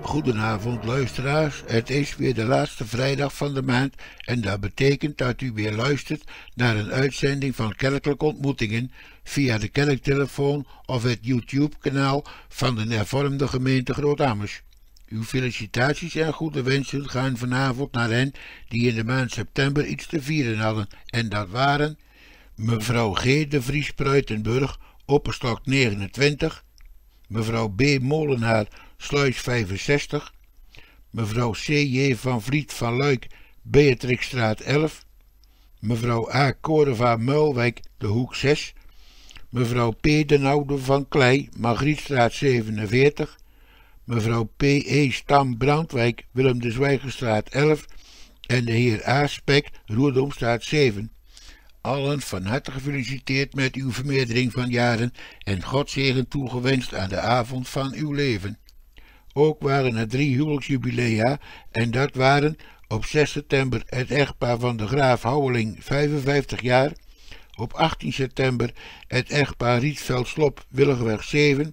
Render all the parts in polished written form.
Goedenavond luisteraars, het is weer de laatste vrijdag van de maand en dat betekent dat u weer luistert naar een uitzending van Kerkelijke Ontmoetingen via de kerktelefoon of het YouTube-kanaal van de hervormde gemeente Groot-Ammers. Uw felicitaties en goede wensen gaan vanavond naar hen die in de maand september iets te vieren hadden en dat waren mevrouw G. de Vries Pruitenburg, Opperstok 29, mevrouw B. Molenaar, Sluis 65, mevrouw C.J. van Vliet van Luik, Beatrixstraat 11, mevrouw A. Koreva Muilwijk, De Hoek 6, mevrouw P. den Oude van Klei, Margrietstraat 47, mevrouw P. E. Stam Brandwijk, Willem de Zwijgerstraat 11 en de heer A. Spek, Roerdomstraat 7. Allen van harte gefeliciteerd met uw vermeerdering van jaren en Godzegen toegewenst aan de avond van uw leven. Ook waren er 3 huwelijksjubilea en dat waren op 6 september het echtpaar van de Graaf Houweling 55 jaar, op 18 september het echtpaar Rietveld-Slop Willigweg 7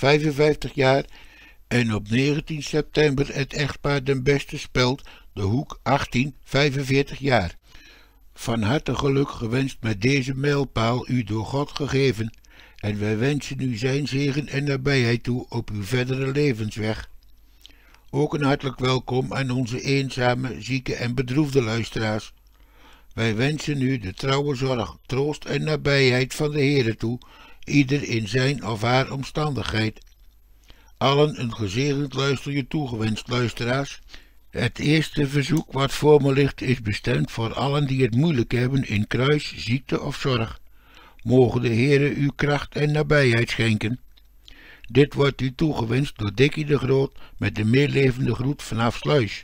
55 jaar en op 19 september het echtpaar Den Beste Speld De Hoek 18 45 jaar. Van harte geluk gewenst met deze mijlpaal u door God gegeven en wij wensen u zijn zegen en nabijheid toe op uw verdere levensweg. Ook een hartelijk welkom aan onze eenzame, zieke en bedroefde luisteraars. Wij wensen u de trouwe zorg, troost en nabijheid van de Heere toe, ieder in zijn of haar omstandigheid. Allen een gezegend luisterje toegewenst, luisteraars. Het eerste verzoek wat voor me ligt is bestemd voor allen die het moeilijk hebben in kruis, ziekte of zorg. Mogen de Heere u kracht en nabijheid schenken. Dit wordt u toegewenst door Dikkie de Groot met de meelevende groet vanaf Sluis.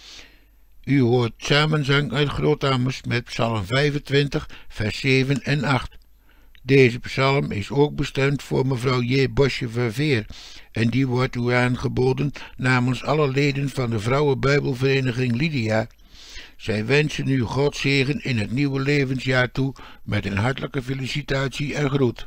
U hoort samenzang uit Groot-Ammers met psalm 25, vers 7 en 8. Deze psalm is ook bestemd voor mevrouw J. Bosje-Verveer en die wordt u aangeboden namens alle leden van de Vrouwenbijbelvereniging Lydia. Zij wensen u Gods zegen in het nieuwe levensjaar toe met een hartelijke felicitatie en groet.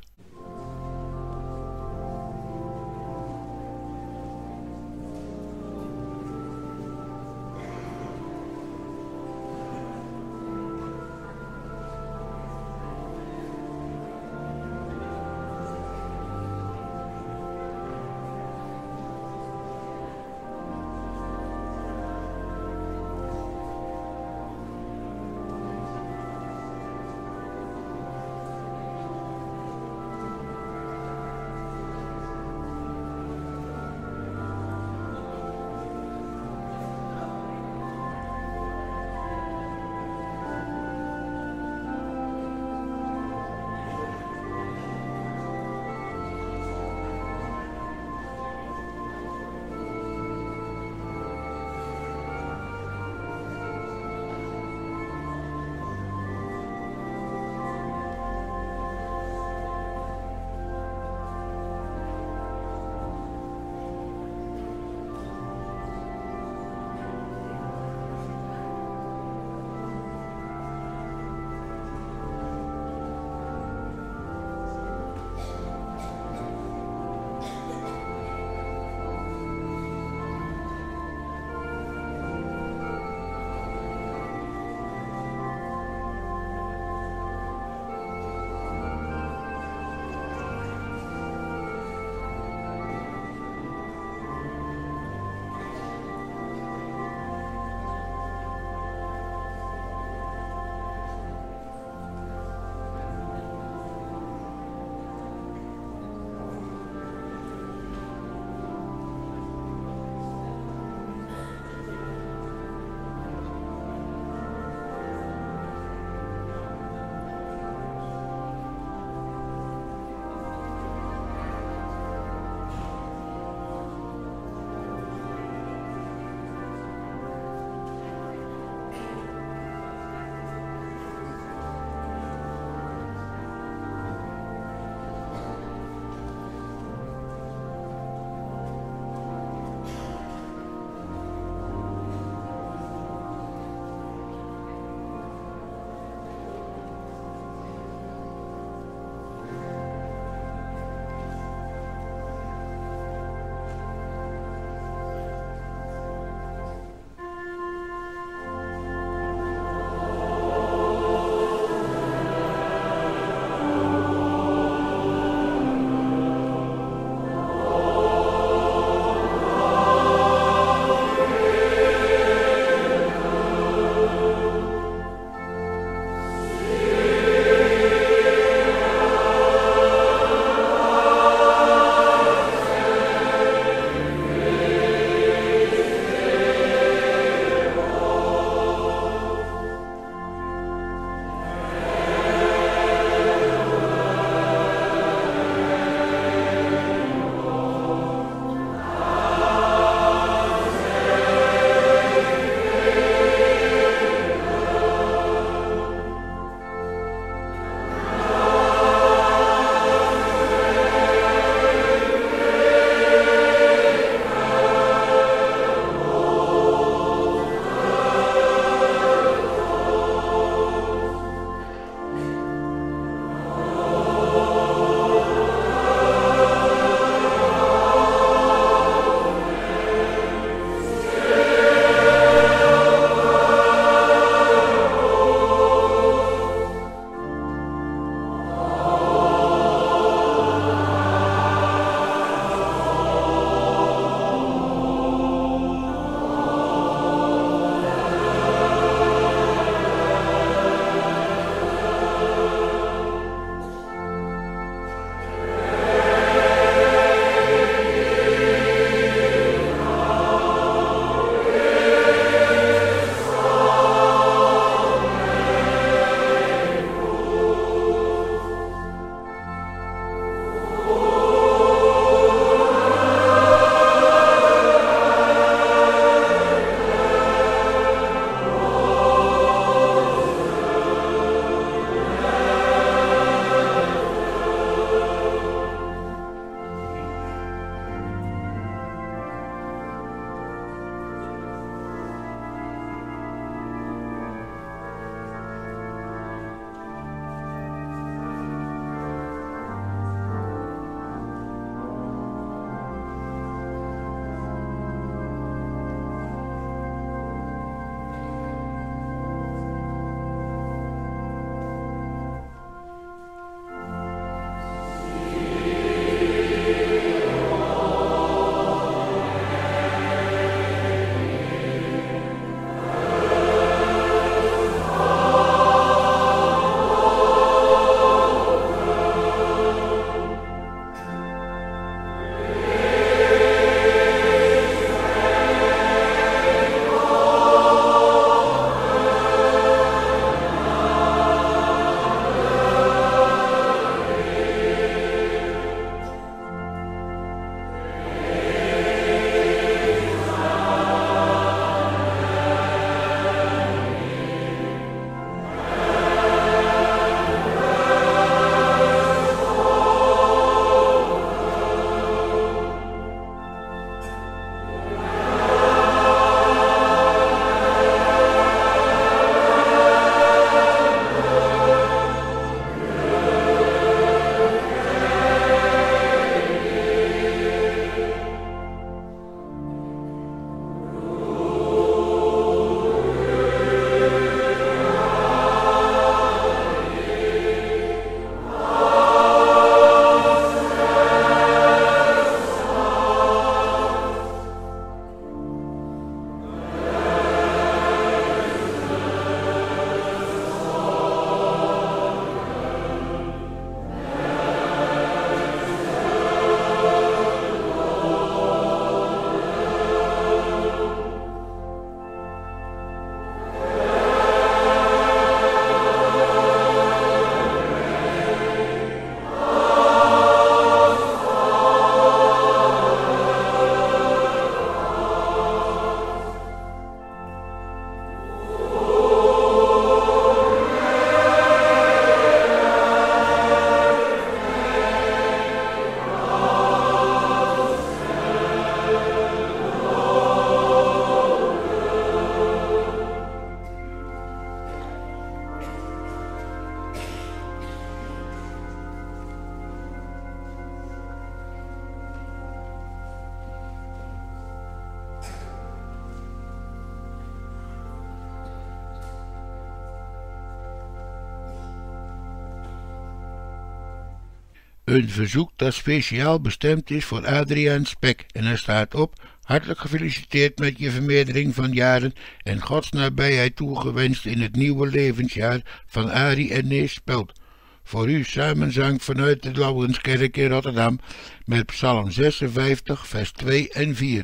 Een verzoek dat speciaal bestemd is voor Adriaan Spek en er staat op: hartelijk gefeliciteerd met je vermeerdering van jaren en Gods nabijheid toegewenst in het nieuwe levensjaar van Arie en Nees Speld. Voor u samenzang vanuit de Laurenskerk in Rotterdam met Psalm 56 vers 2 en 4.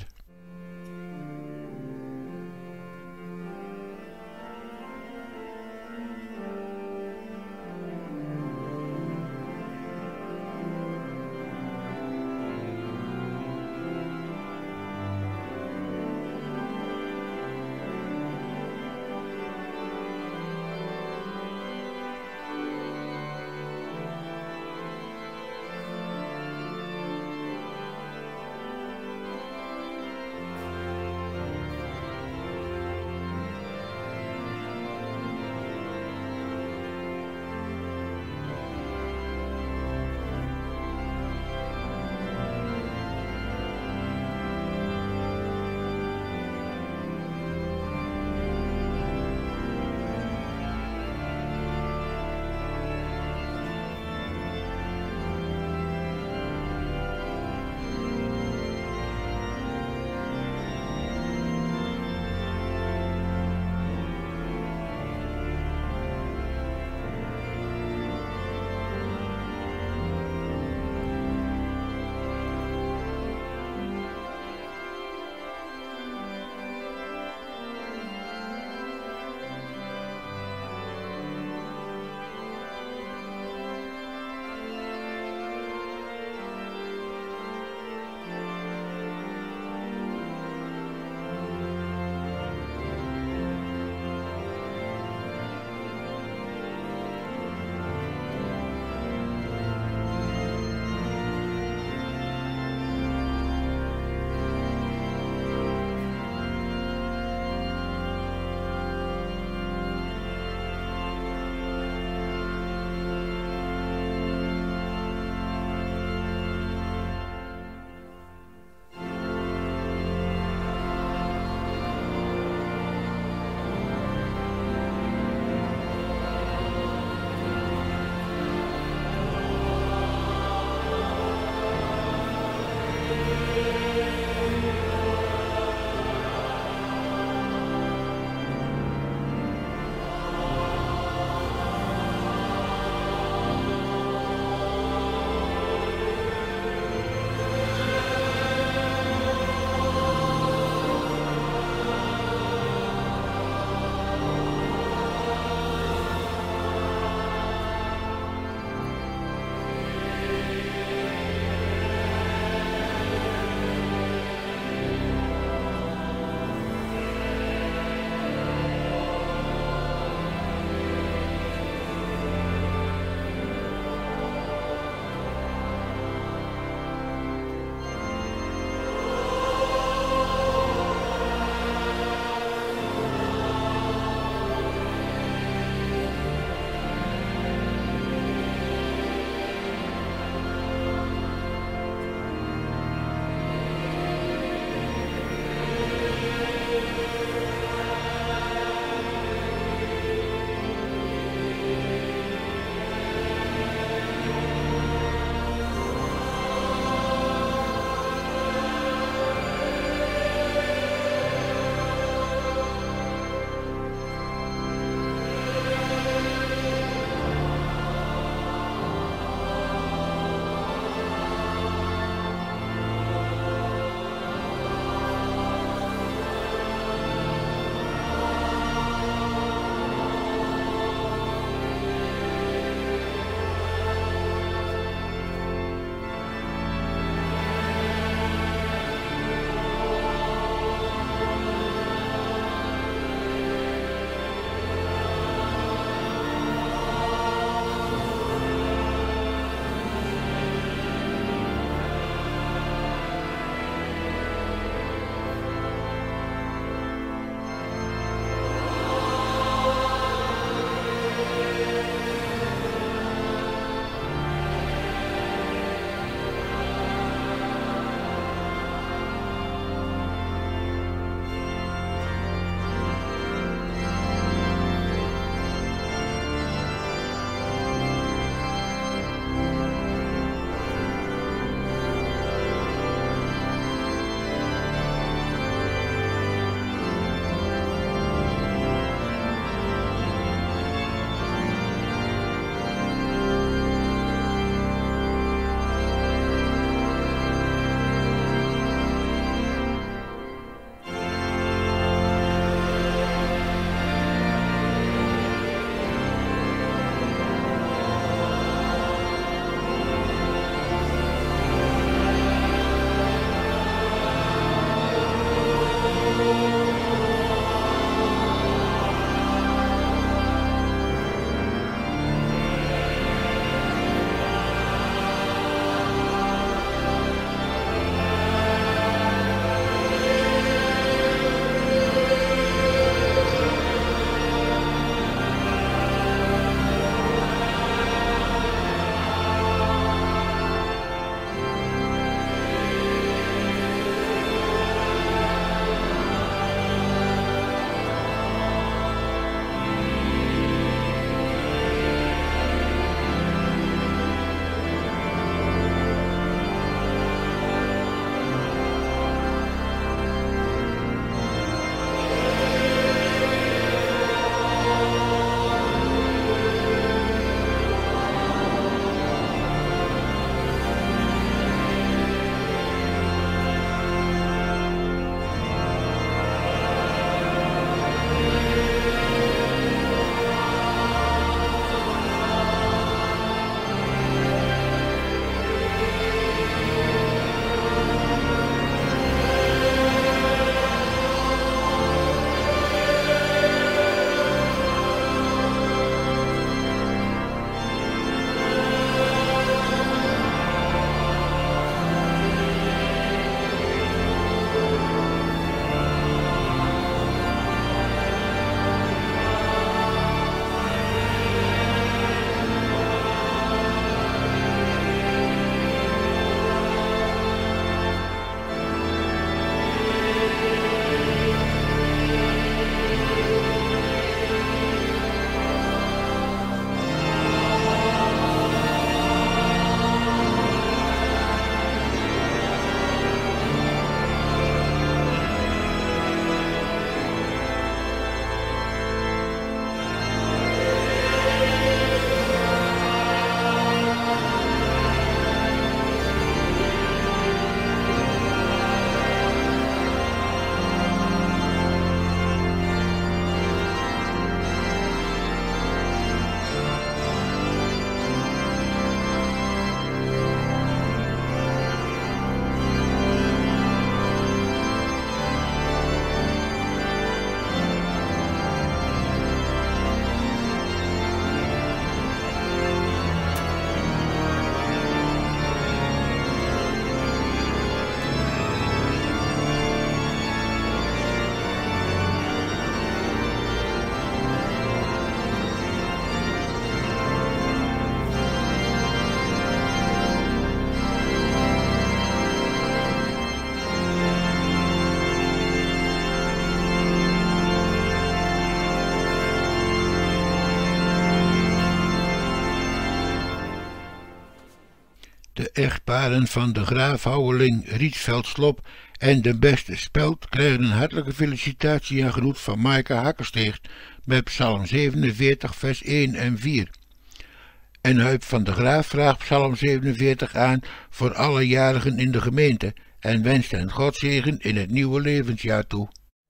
De echtparen van de Graaf Houweling Rietveld-Slop en de beste Speld krijgen een hartelijke felicitatie en groet van Maaike Hakkersteegt met Psalm 47 vers 1 en 4. En Huip van de Graaf vraagt Psalm 47 aan voor alle jarigen in de gemeente en wenst hen Godzegen in het nieuwe levensjaar toe.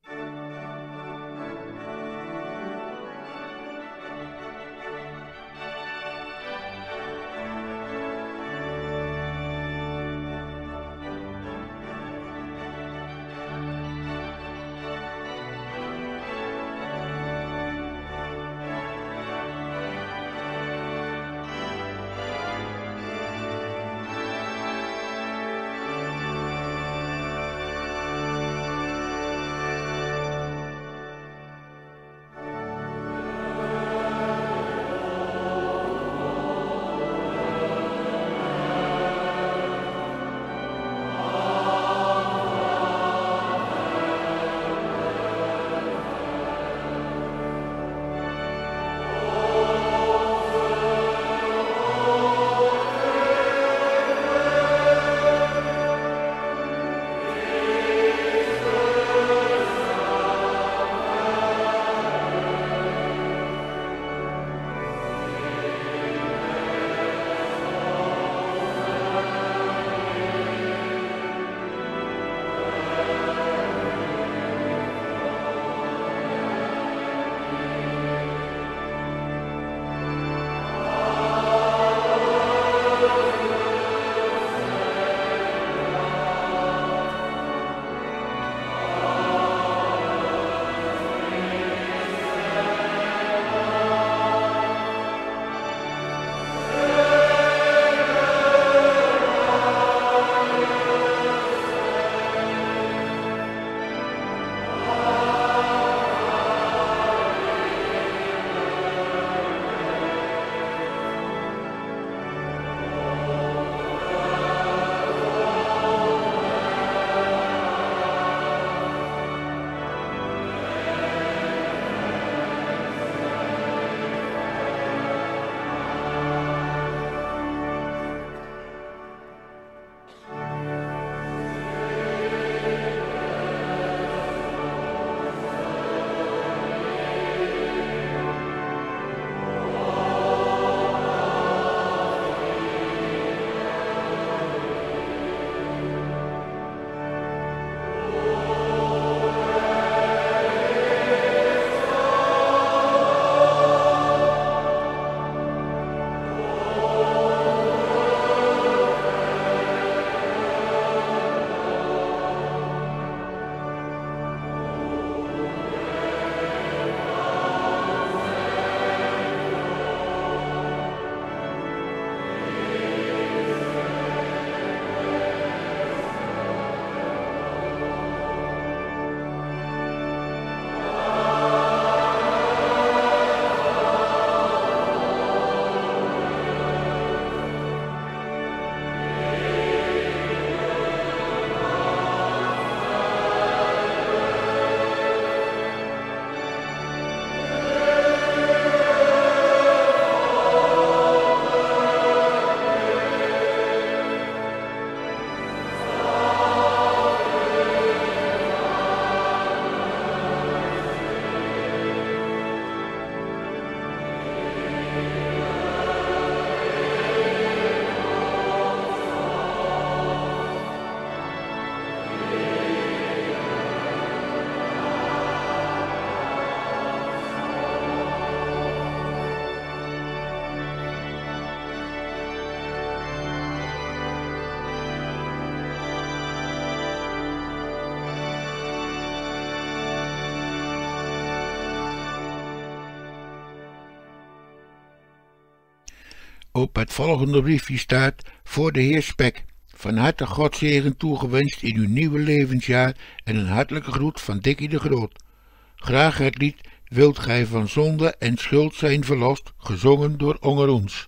Op het volgende briefje staat: voor de heer Spek. Van harte Godzegen toegewenst in uw nieuwe levensjaar en een hartelijke groet van Dikkie de Groot. Graag het lied Wilt gij van zonde en schuld zijn verlost, gezongen door Ongeroens.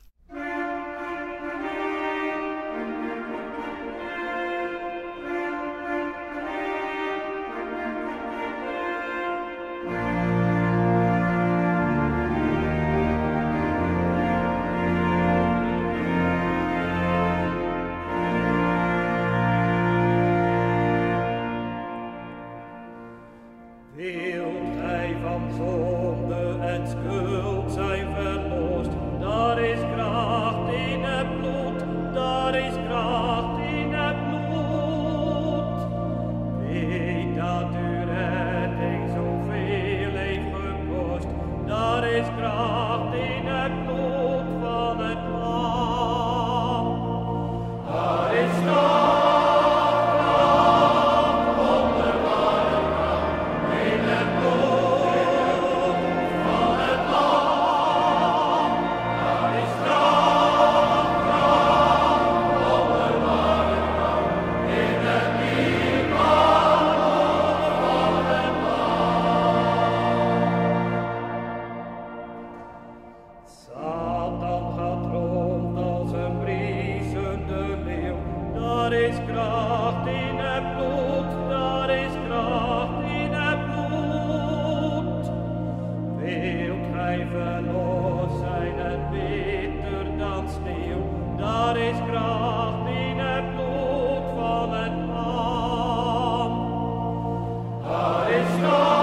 is kracht in het bloed, daar is kracht in het bloed. Wilt gij verlost zijn en bitter dan sneeuw, daar is kracht in het bloed van het lam. Daar is kracht.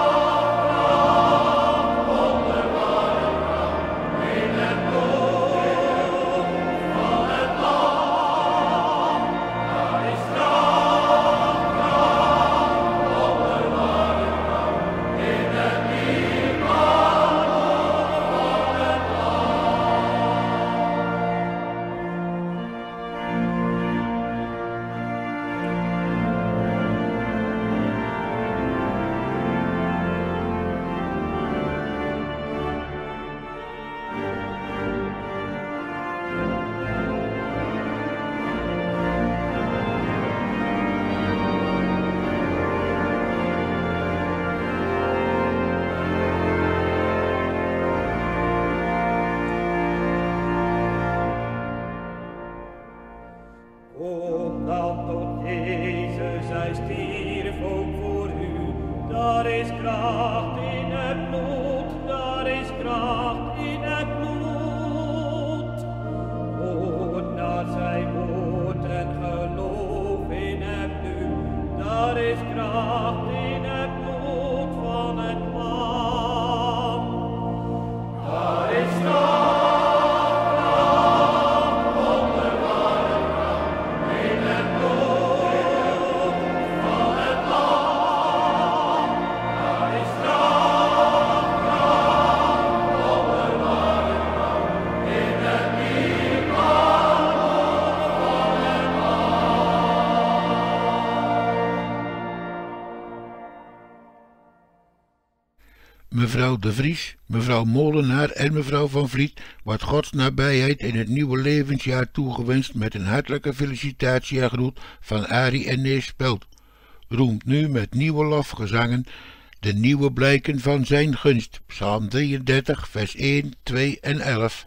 Kom dan tot Jezus, hij stierf ook voor u. Daar is kracht in het bloed, daar is kracht in het bloed. Hoort naar zijn woord en geloof in hem nu. Daar is kracht in het bloed van het lam. Daar is kracht. Mevrouw De Vries, mevrouw Molenaar en mevrouw Van Vliet wordt Gods nabijheid in het nieuwe levensjaar toegewenst met een hartelijke felicitatie en groet van Arie en Nees Speld. Roemt nu met nieuwe lofgezangen de nieuwe blijken van zijn gunst. Psalm 33, vers 1, 2 en 11.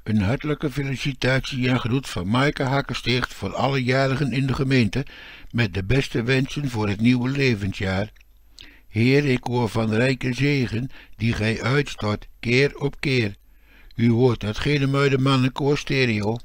Een hartelijke felicitatie en groet van Maaike Hakkensticht voor alle jarigen in de gemeente met de beste wensen voor het nieuwe levensjaar. Heer, ik hoor van rijke zegen die gij uitstort keer op keer. U hoort uit Genemuiden Mannenkoor Stereo.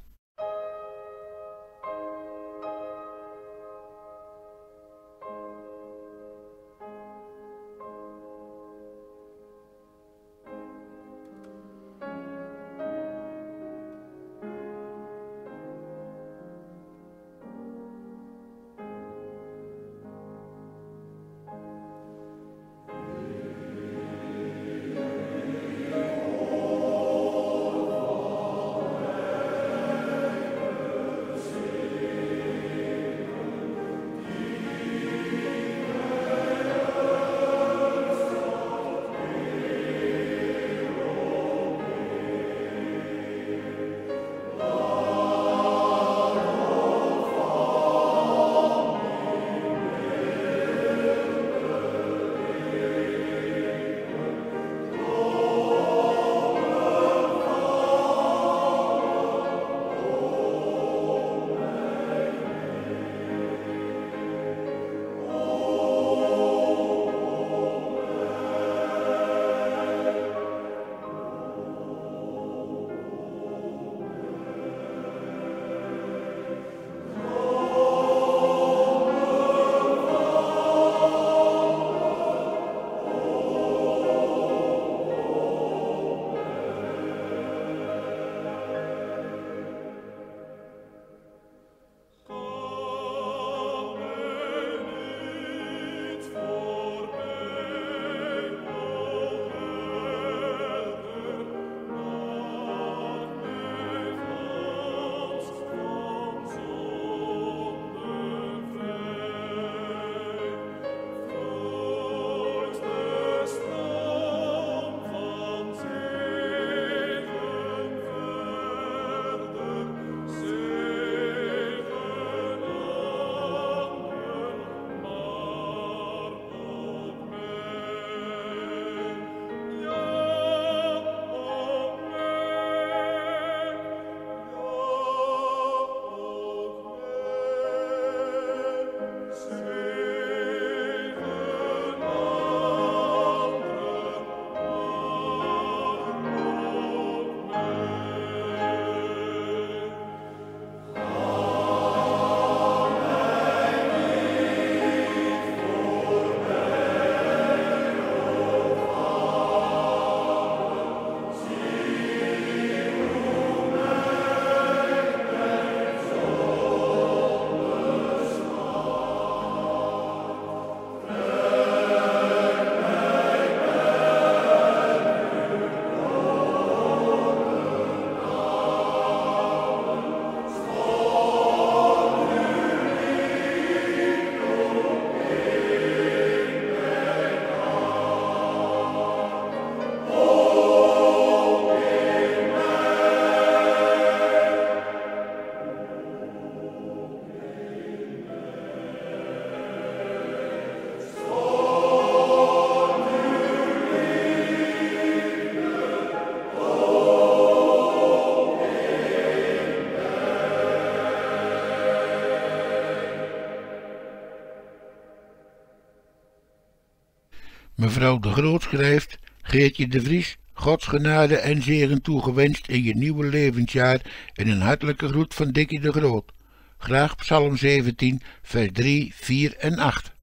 Mevrouw de Groot schrijft: Geertje de Vries, Gods genade en zegen toegewenst in je nieuwe levensjaar en een hartelijke groet van Dikkie de Groot. Graag Psalm 17, vers 3, 4 en 8.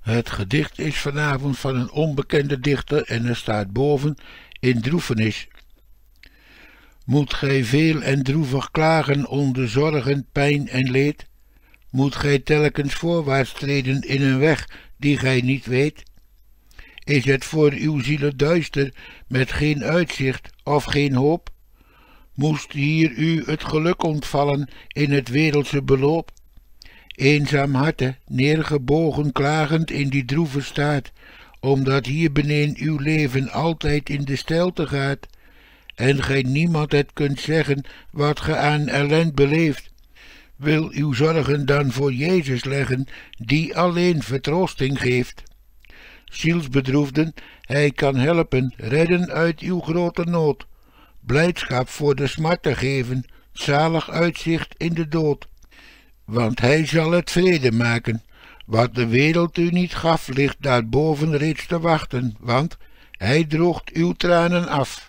Het gedicht is vanavond van een onbekende dichter en er staat boven in droefenis. Moet gij veel en droevig klagen onder zorgen, pijn en leed? Moet gij telkens voorwaarts treden in een weg die gij niet weet? Is het voor uw zielen duister met geen uitzicht of geen hoop? Moest hier u het geluk ontvallen in het wereldse beloop? Eenzaam harte, neergebogen klagend in die droeve staat, omdat hier beneden uw leven altijd in de steilte gaat, en gij niemand het kunt zeggen wat ge aan ellend beleeft, wil uw zorgen dan voor Jezus leggen, die alleen vertroosting geeft. Zielsbedroefden, hij kan helpen, redden uit uw grote nood, blijdschap voor de smarten geven, zalig uitzicht in de dood. Want hij zal het vrede maken, wat de wereld u niet gaf, ligt daarboven reeds te wachten, want hij droogt uw tranen af.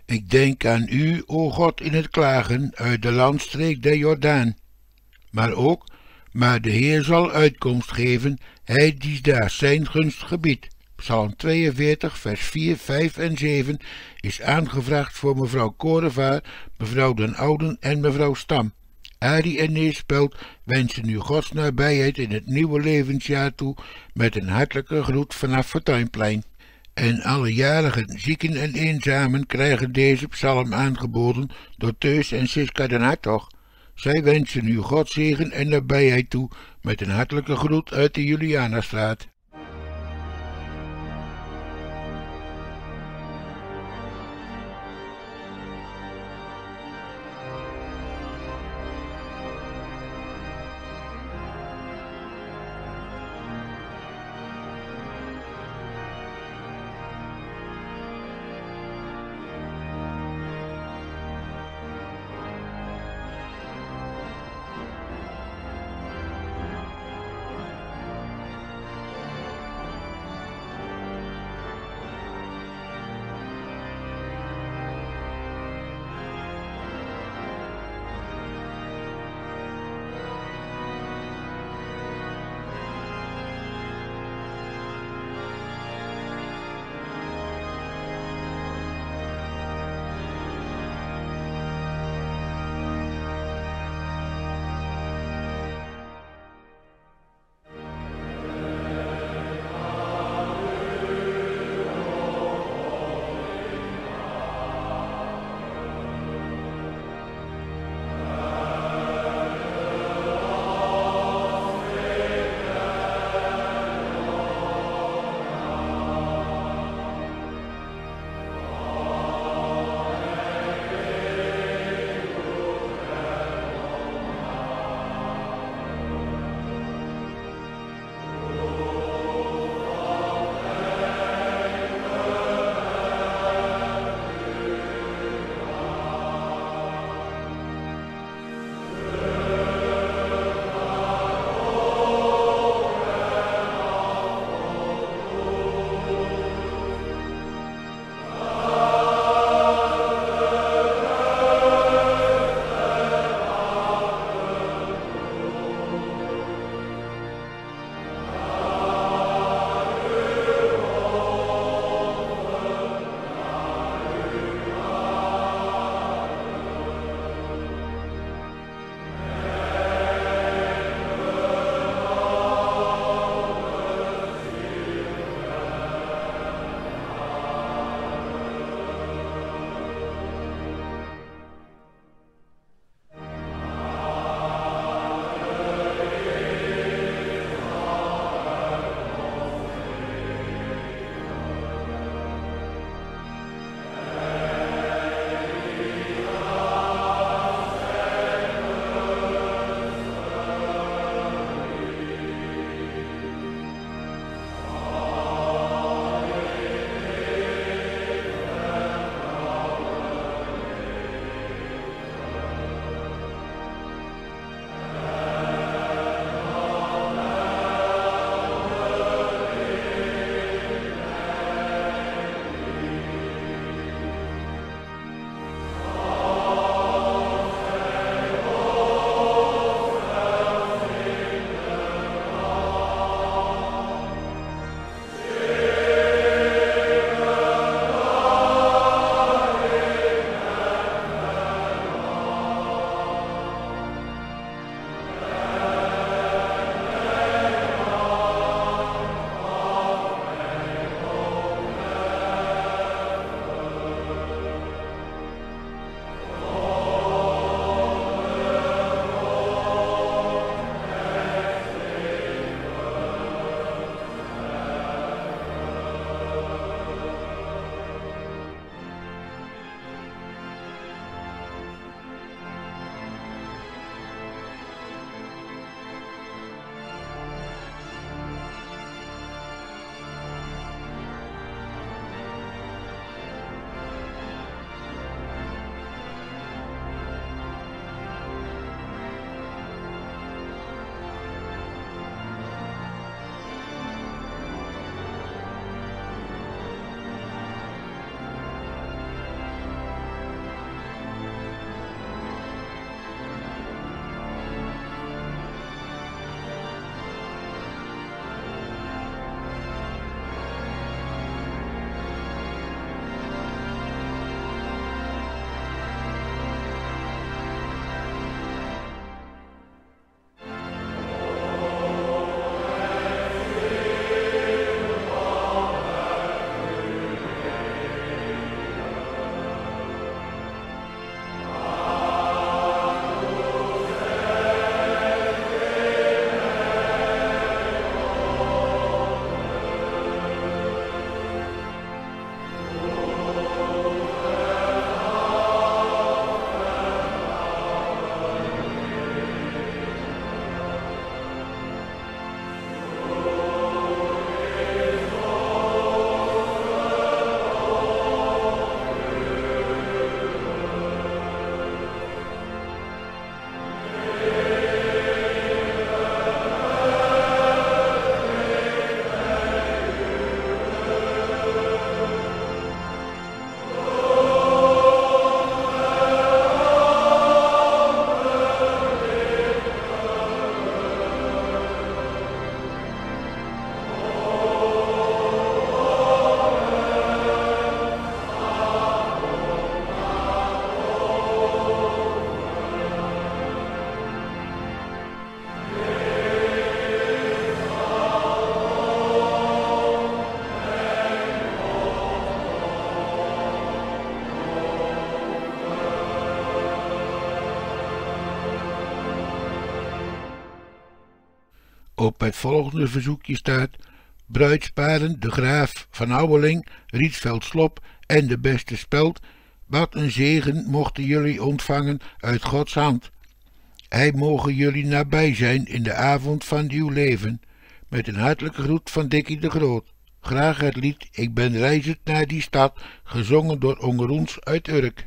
Ik denk aan u, o God, in het klagen uit de landstreek der Jordaan. Maar ook, maar de Heer zal uitkomst geven, hij die daar zijn gunst gebiedt. Psalm 42, vers 4, 5 en 7 is aangevraagd voor mevrouw Korevaar, mevrouw Den Ouden en mevrouw Stam. Arie en Neespelt wensen u Gods nabijheid in het nieuwe levensjaar toe met een hartelijke groet vanaf Fortuinplein. En alle jarigen, zieken en eenzamen krijgen deze psalm aangeboden door Teus en Siska den Hartog. Zij wensen u Gods zegen en nabijheid toe met een hartelijke groet uit de Julianastraat. op het volgende verzoekje staat: bruidsparen de Graaf van Ouweling, Rietveld Slop en de Beste Speld, wat een zegen mochten jullie ontvangen uit Gods hand. Hij mogen jullie nabij zijn in de avond van uw leven. Met een hartelijke groet van Dikkie de Groot. Graag het lied Ik ben reizend naar die stad, gezongen door Ongeroens uit Urk.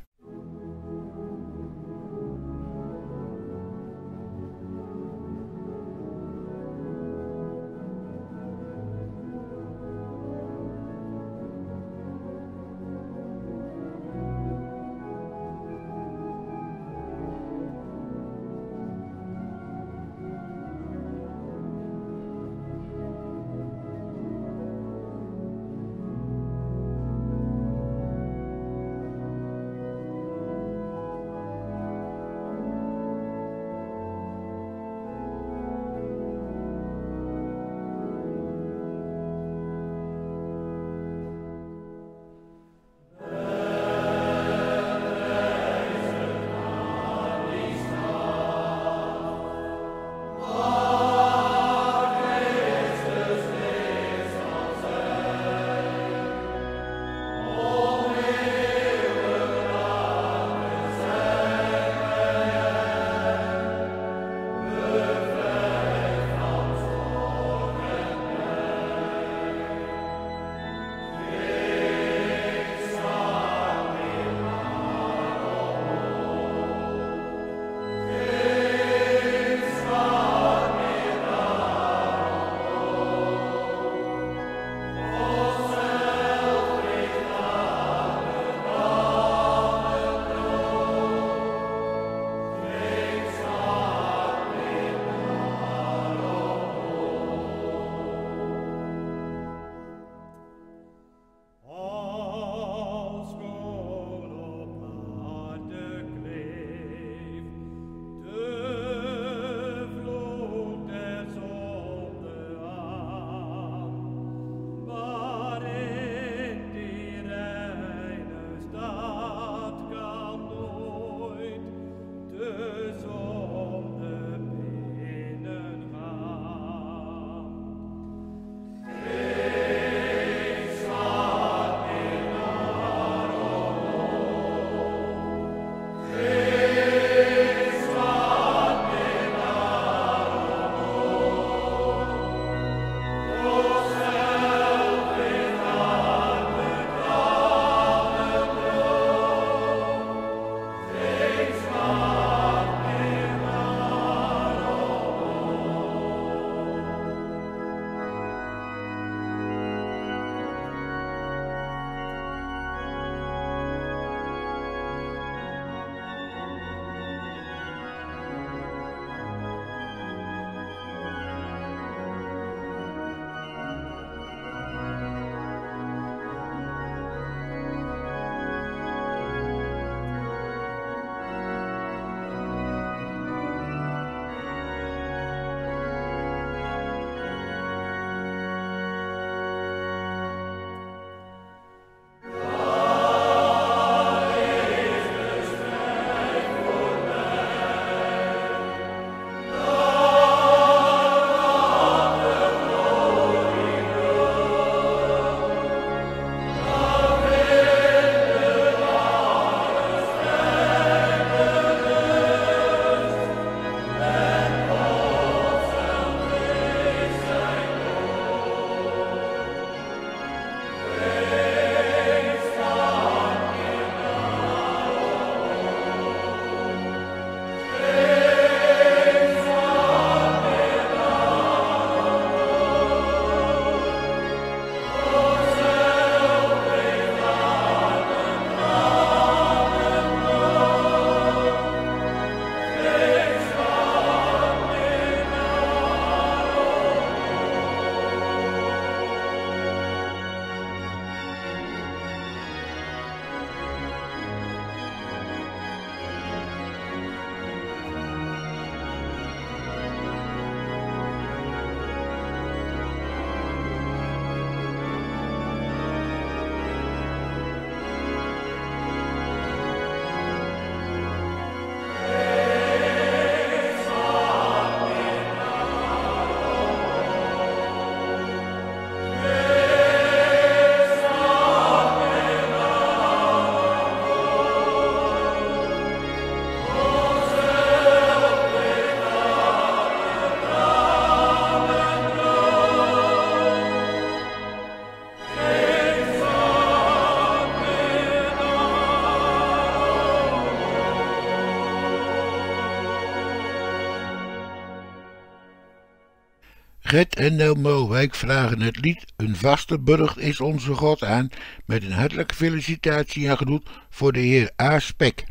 Gert en Nel Mulwijk vragen het lied Een vaste burcht is onze God aan met een hartelijke felicitatie en groet voor de heer A. Spek.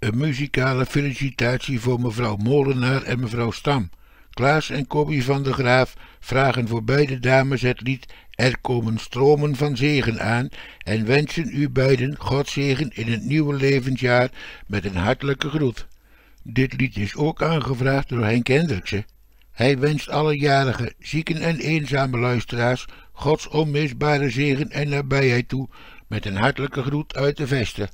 Een muzikale felicitatie voor mevrouw Molenaar en mevrouw Stam. Klaas en Cobby van der Graaf vragen voor beide dames het lied Er komen stromen van zegen aan en wensen u beiden Godzegen in het nieuwe levensjaar met een hartelijke groet. Dit lied is ook aangevraagd door Henk Hendriksen. Hij wenst alle jarige, zieken en eenzame luisteraars Gods onmisbare zegen en nabijheid toe met een hartelijke groet uit de Vesten.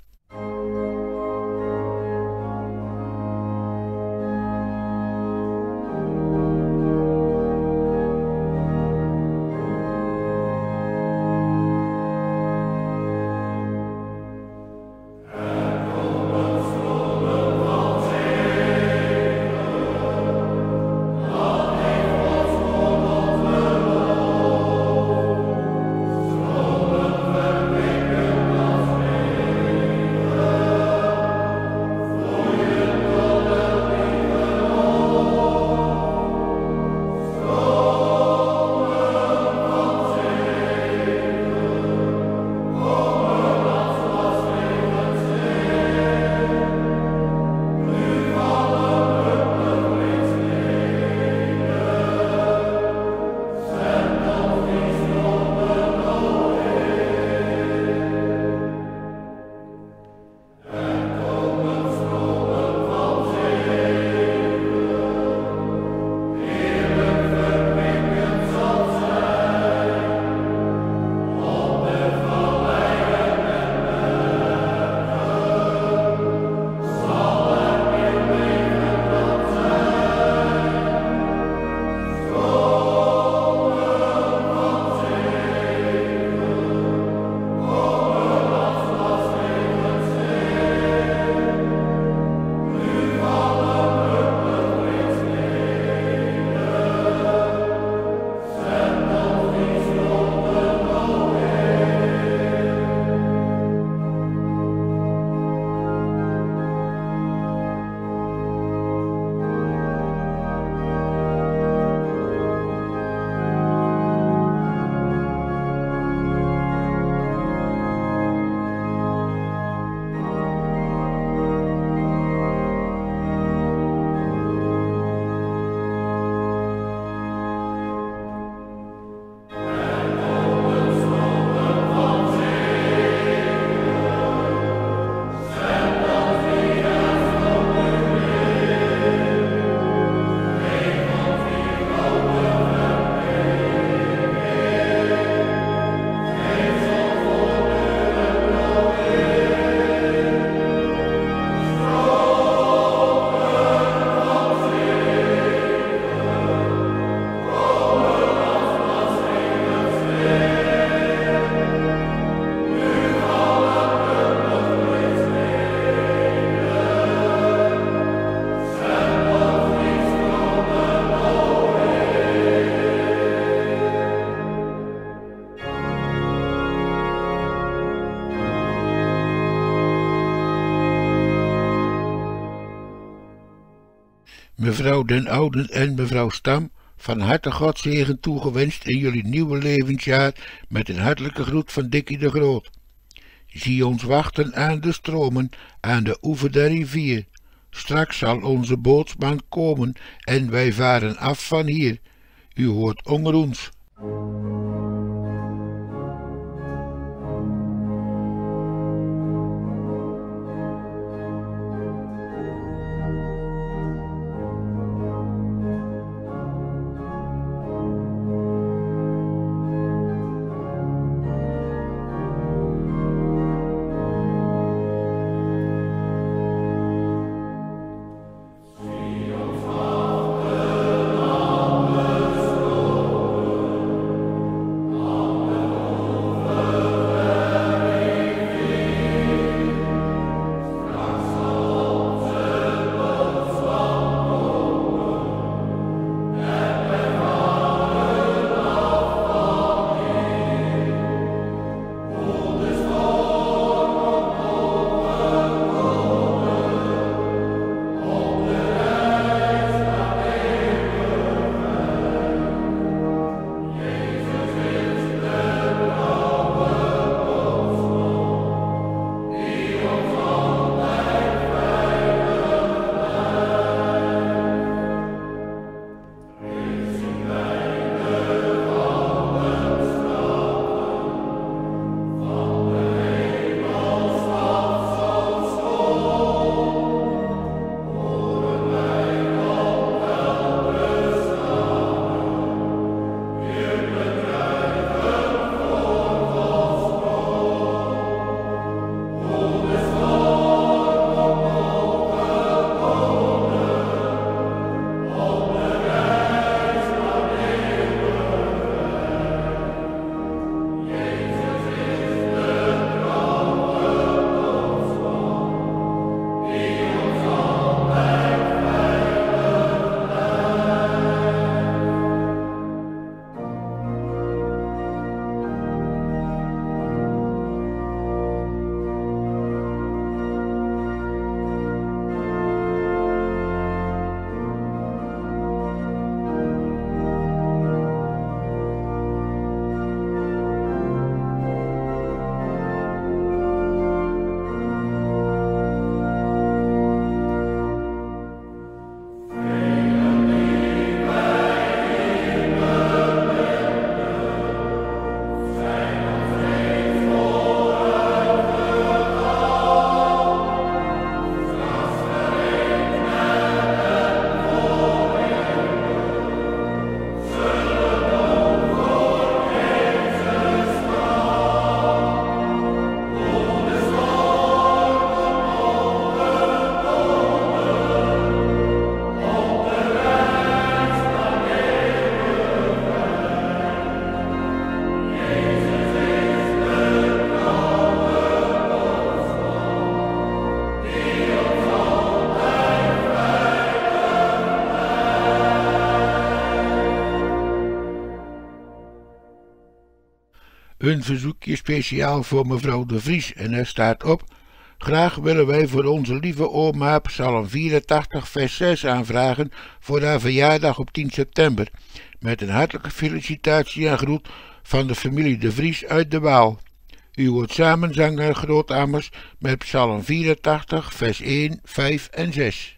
Mevrouw Den Ouden en mevrouw Stam, van harte Godzegen toegewenst in jullie nieuwe levensjaar met een hartelijke groet van Dikkie de Groot. Zie ons wachten aan de stromen, aan de oever der rivier. Straks zal onze bootsman komen en wij varen af van hier. U hoort ongeroens. een verzoekje speciaal voor mevrouw de Vries en er staat op: graag willen wij voor onze lieve oma Psalm 84 vers 6 aanvragen voor haar verjaardag op 10 september. Met een hartelijke felicitatie en groet van de familie de Vries uit de Waal. U wordt samen grootouders met Psalm 84 vers 1, 5 en 6.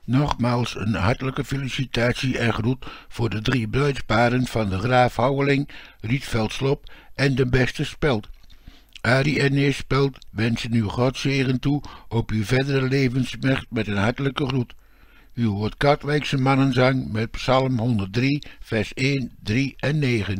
Nogmaals een hartelijke felicitatie en groet voor de 3 bruidsparen van de Graaf Houweling, Rietveld Slop en de Beste Speld. Arie en Neer Speld wensen u God zegen toe op uw verdere levensweg met een hartelijke groet. U hoort Katwijkse mannenzang met Psalm 103, vers 1, 3 en 9.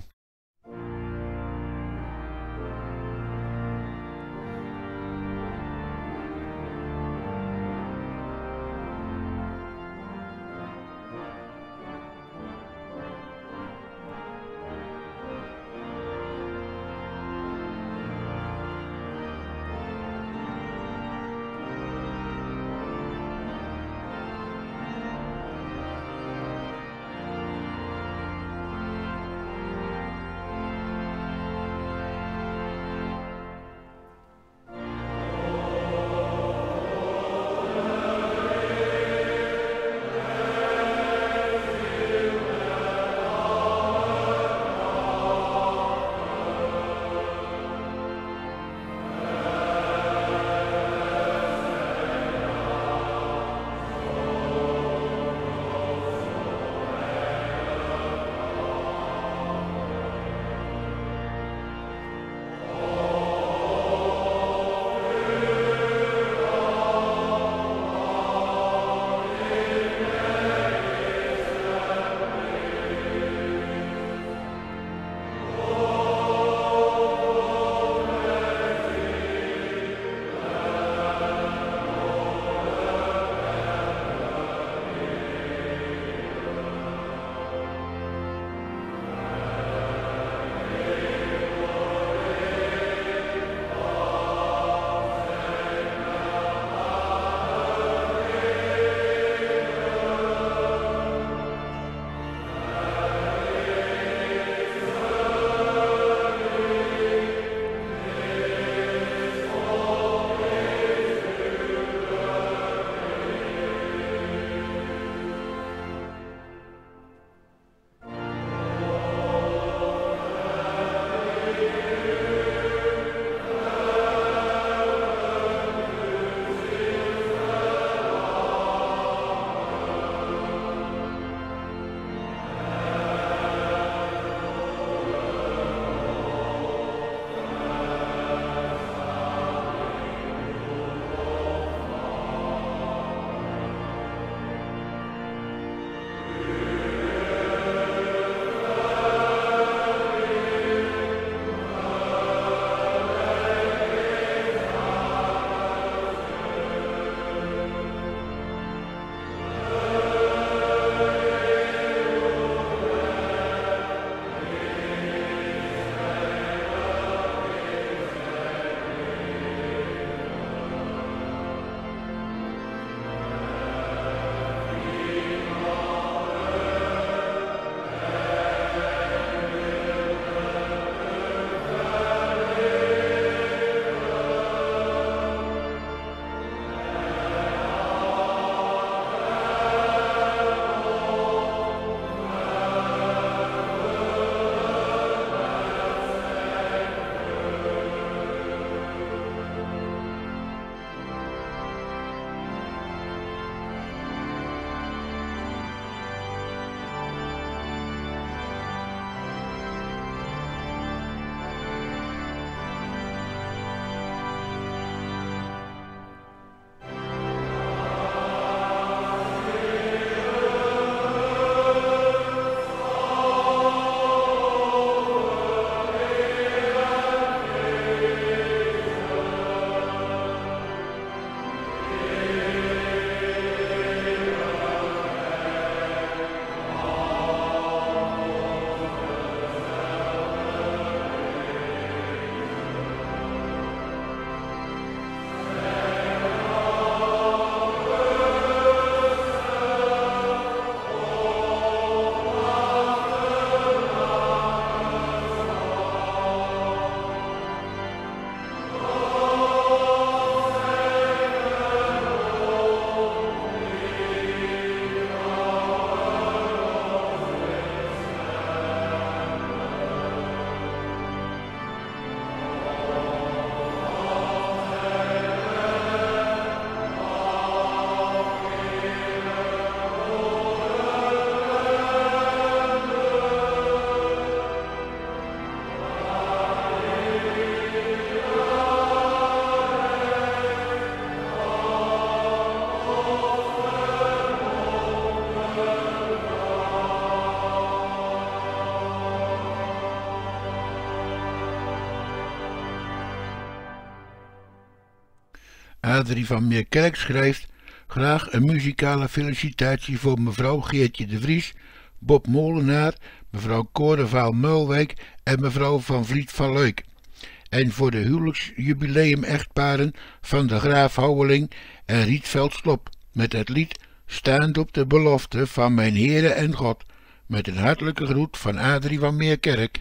Adrie van Meerkerk schrijft: graag een muzikale felicitatie voor mevrouw Geertje de Vries, Bob Molenaar, mevrouw Korenvaal Mulwijk en mevrouw Van Vliet van Leuk. En voor de huwelijksjubileum-echtparen van de Graaf Houweling en Rietveld Slop, met het lied Staand op de belofte van mijn Heere en God, met een hartelijke groet van Adrie van Meerkerk.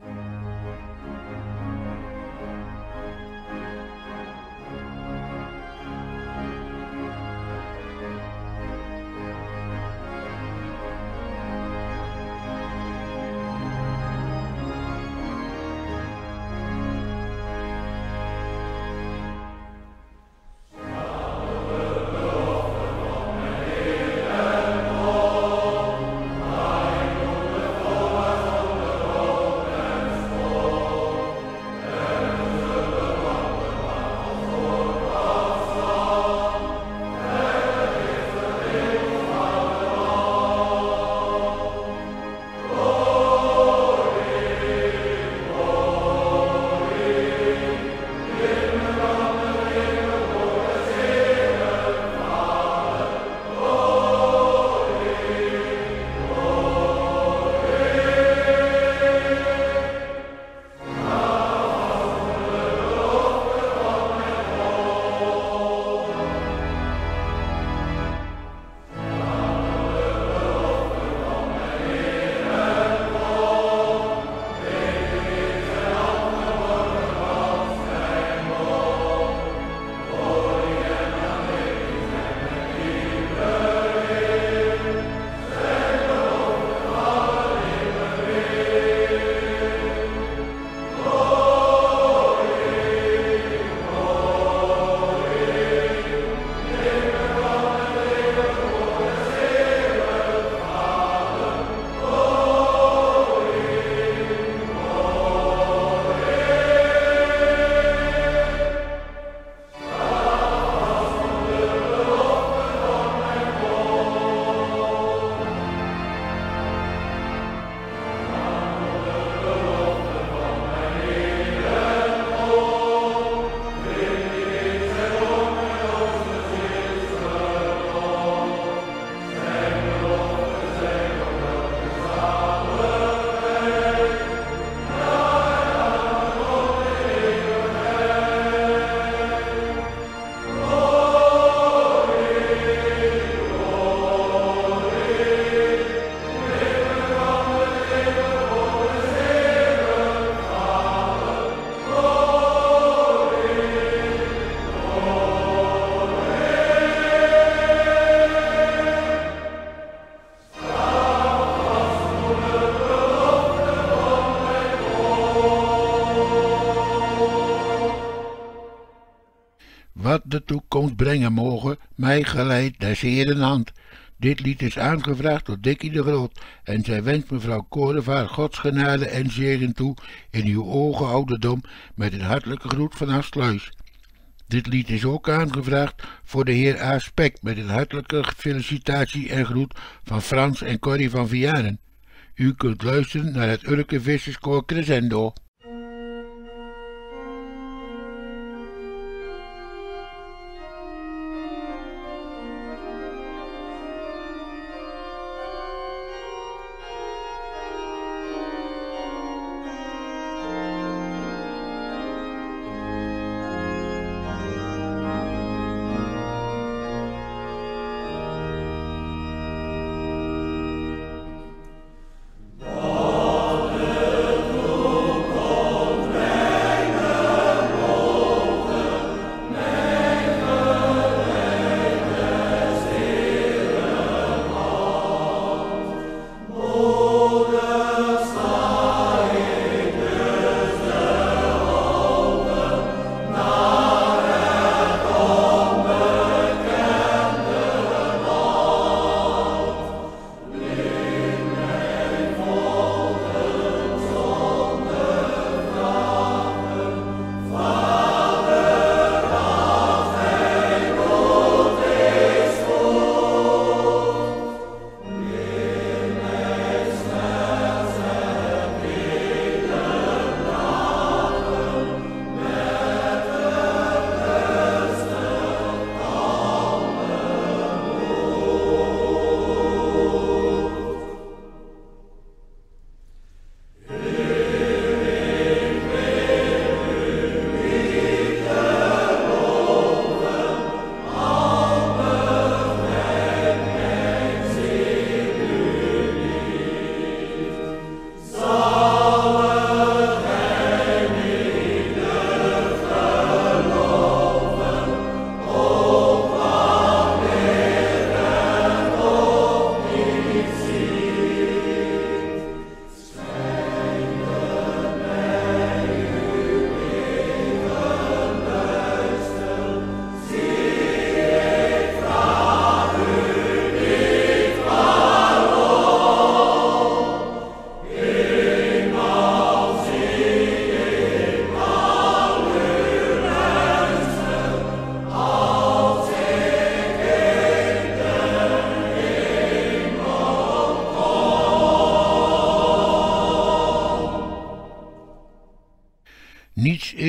Wat de toekomst brengen mogen, mij geleidt des Heeren hand. Dit lied is aangevraagd door Dikkie de Groot en zij wenst mevrouw Korenvaar Gods genade en zegen toe in uw ogen ouderdom met een hartelijke groet van haar sluis. Dit lied is ook aangevraagd voor de heer A. Spek met een hartelijke felicitatie en groet van Frans en Corrie van Vianen. U kunt luisteren naar het Urke Visserskoor Crescendo.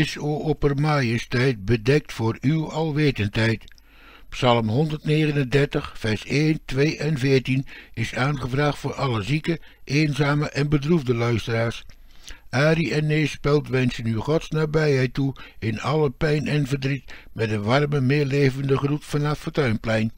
is, o oppermajesteit, bedekt voor uw alwetendheid. Psalm 139, vers 1, 2 en 14 is aangevraagd voor alle zieke, eenzame en bedroefde luisteraars. Arie en Neespeld wensen u Gods nabijheid toe in alle pijn en verdriet met een warme, meelevende groet vanaf Fortuinplein.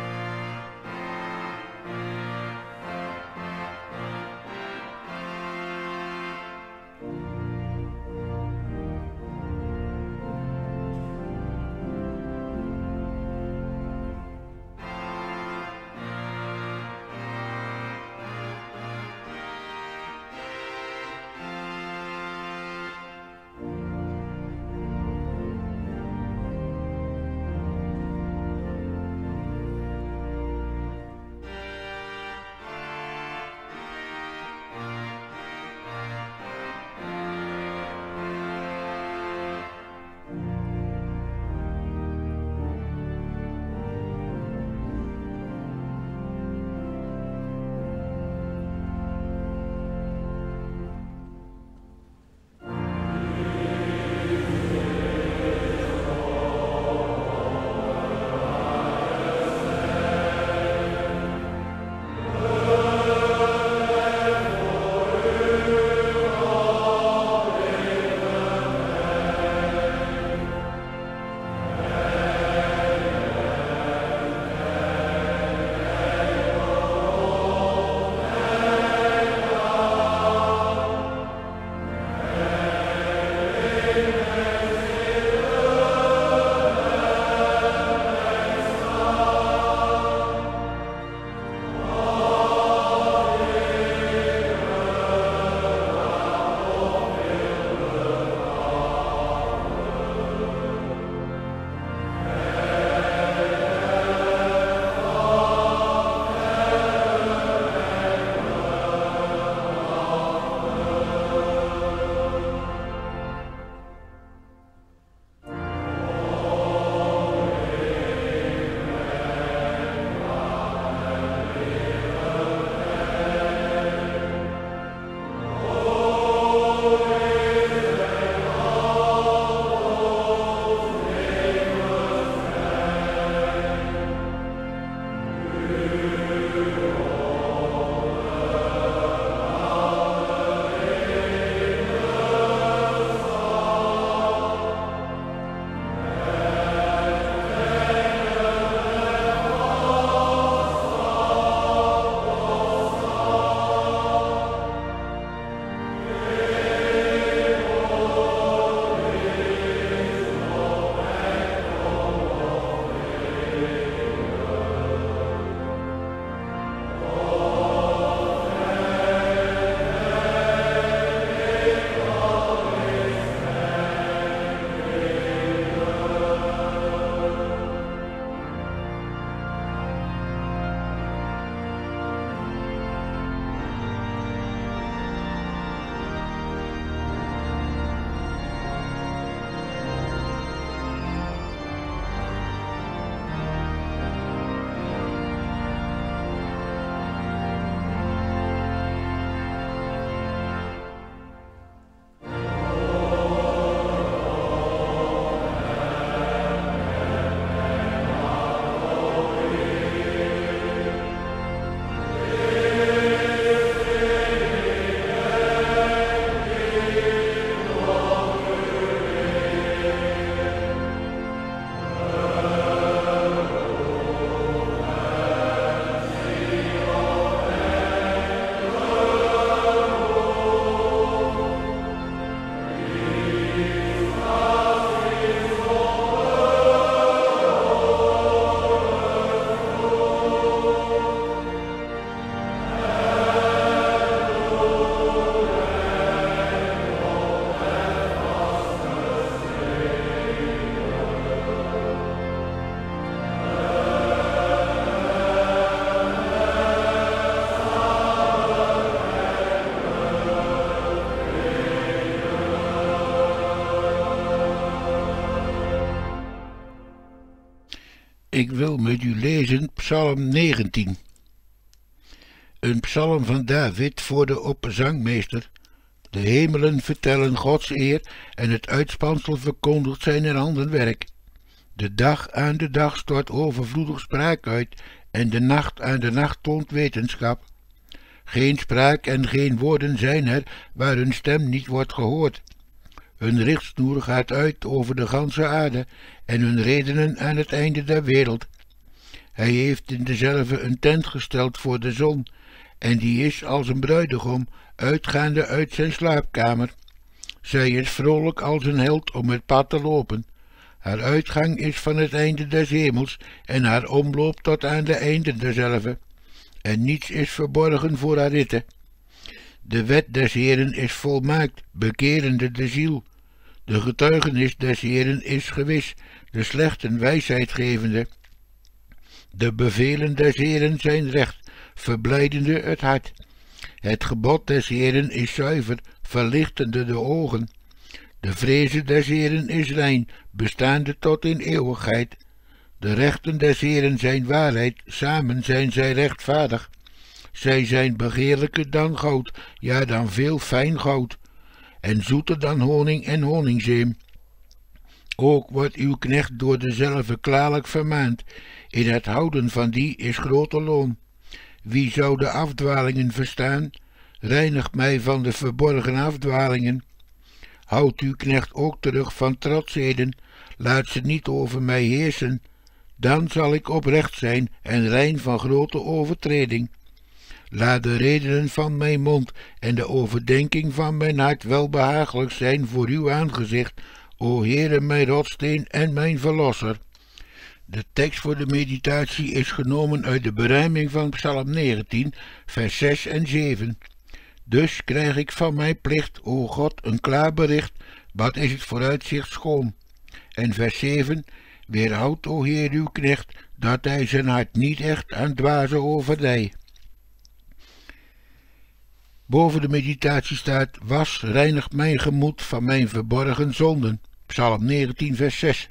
Ik wil met u lezen Psalm 19. Een psalm van David voor de opperzangmeester, De hemelen vertellen Gods eer en het uitspansel verkondigt zijn handenwerk. De dag aan de dag stort overvloedig spraak uit en de nacht aan de nacht toont wetenschap. Geen spraak en geen woorden zijn er waar hun stem niet wordt gehoord. Hun richtsnoer gaat uit over de ganse aarde en hun redenen aan het einde der wereld. Hij heeft in dezelve een tent gesteld voor de zon, en die is als een bruidegom, uitgaande uit zijn slaapkamer. Zij is vrolijk als een held om het pad te lopen. Haar uitgang is van het einde des hemels, en haar omloop tot aan de einden derzelve. En niets is verborgen voor haar ritten. De wet des Heeren is volmaakt, bekerende de ziel. De getuigenis des Heeren is gewis, de slechten wijsheid gevende. De bevelen des Heeren zijn recht, verblijdende het hart. Het gebod des Heeren is zuiver, verlichtende de ogen. De vreze des Heeren is rein, bestaande tot in eeuwigheid. De rechten des Heeren zijn waarheid, samen zijn zij rechtvaardig. Zij zijn begeerlijker dan goud, ja dan veel fijn goud, en zoeter dan honing en honingzeem. Ook wordt uw knecht door dezelve klaarlijk vermaand, in het houden van die is grote loon. Wie zou de afdwalingen verstaan? Reinigt mij van de verborgen afdwalingen. Houd uw knecht ook terug van trotsheden, laat ze niet over mij heersen. Dan zal ik oprecht zijn en rein van grote overtreding. Laat de redenen van mijn mond en de overdenking van mijn hart welbehagelijk zijn voor uw aangezicht, o Heere, mijn rotsteen en mijn verlosser. De tekst voor de meditatie is genomen uit de beruiming van Psalm 19, vers 6 en 7. Dus krijg ik van mijn plicht, o God, een klaar bericht, wat is het vooruitzicht schoon. En vers 7, weerhoud, o Heer, uw knecht, dat hij zijn hart niet echt aan dwaze overdij. Boven de meditatie staat, was, reinig mijn gemoed van mijn verborgen zonden. Psalm 19, vers 6.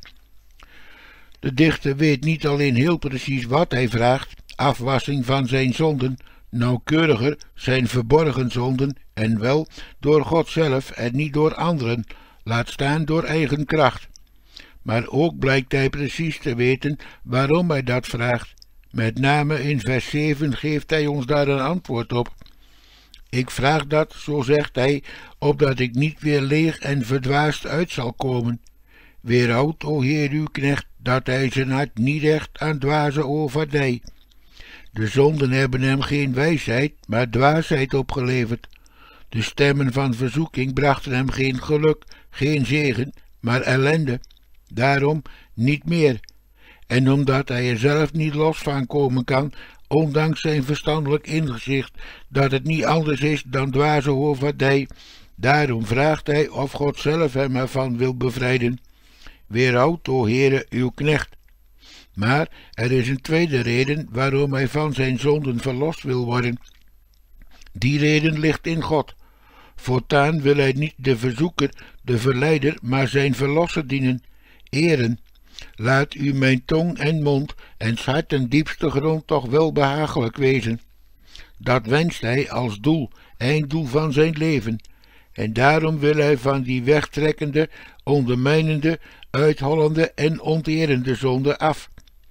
De dichter weet niet alleen heel precies wat hij vraagt, afwassing van zijn zonden, nauwkeuriger zijn verborgen zonden, en wel door God zelf en niet door anderen, laat staan door eigen kracht. Maar ook blijkt hij precies te weten waarom hij dat vraagt. Met name in vers 7 geeft hij ons daar een antwoord op. Ik vraag dat, zo zegt hij, opdat ik niet weer leeg en verdwaasd uit zal komen. Weerhoud, o Heer, uw knecht, dat hij zijn hart niet echt aan dwaze overdij. De zonden hebben hem geen wijsheid, maar dwaasheid opgeleverd. De stemmen van verzoeking brachten hem geen geluk, geen zegen, maar ellende. Daarom niet meer. En omdat hij er zelf niet los van komen kan, ondanks zijn verstandelijk inzicht dat het niet anders is dan dwaze hoofdvaardij, daarom vraagt hij of God zelf hem ervan wil bevrijden. Weerhoud, o Heere, uw knecht. Maar er is een tweede reden waarom hij van zijn zonden verlost wil worden. Die reden ligt in God. Voortaan wil hij niet de verzoeker, de verleider, maar zijn verlosser dienen, eren. Laat u mijn tong en mond en 's harten diepste grond toch wel behagelijk wezen. Dat wenst hij als doel, einddoel van zijn leven. En daarom wil hij van die wegtrekkende, ondermijnende, uithollende en onterende zonde af.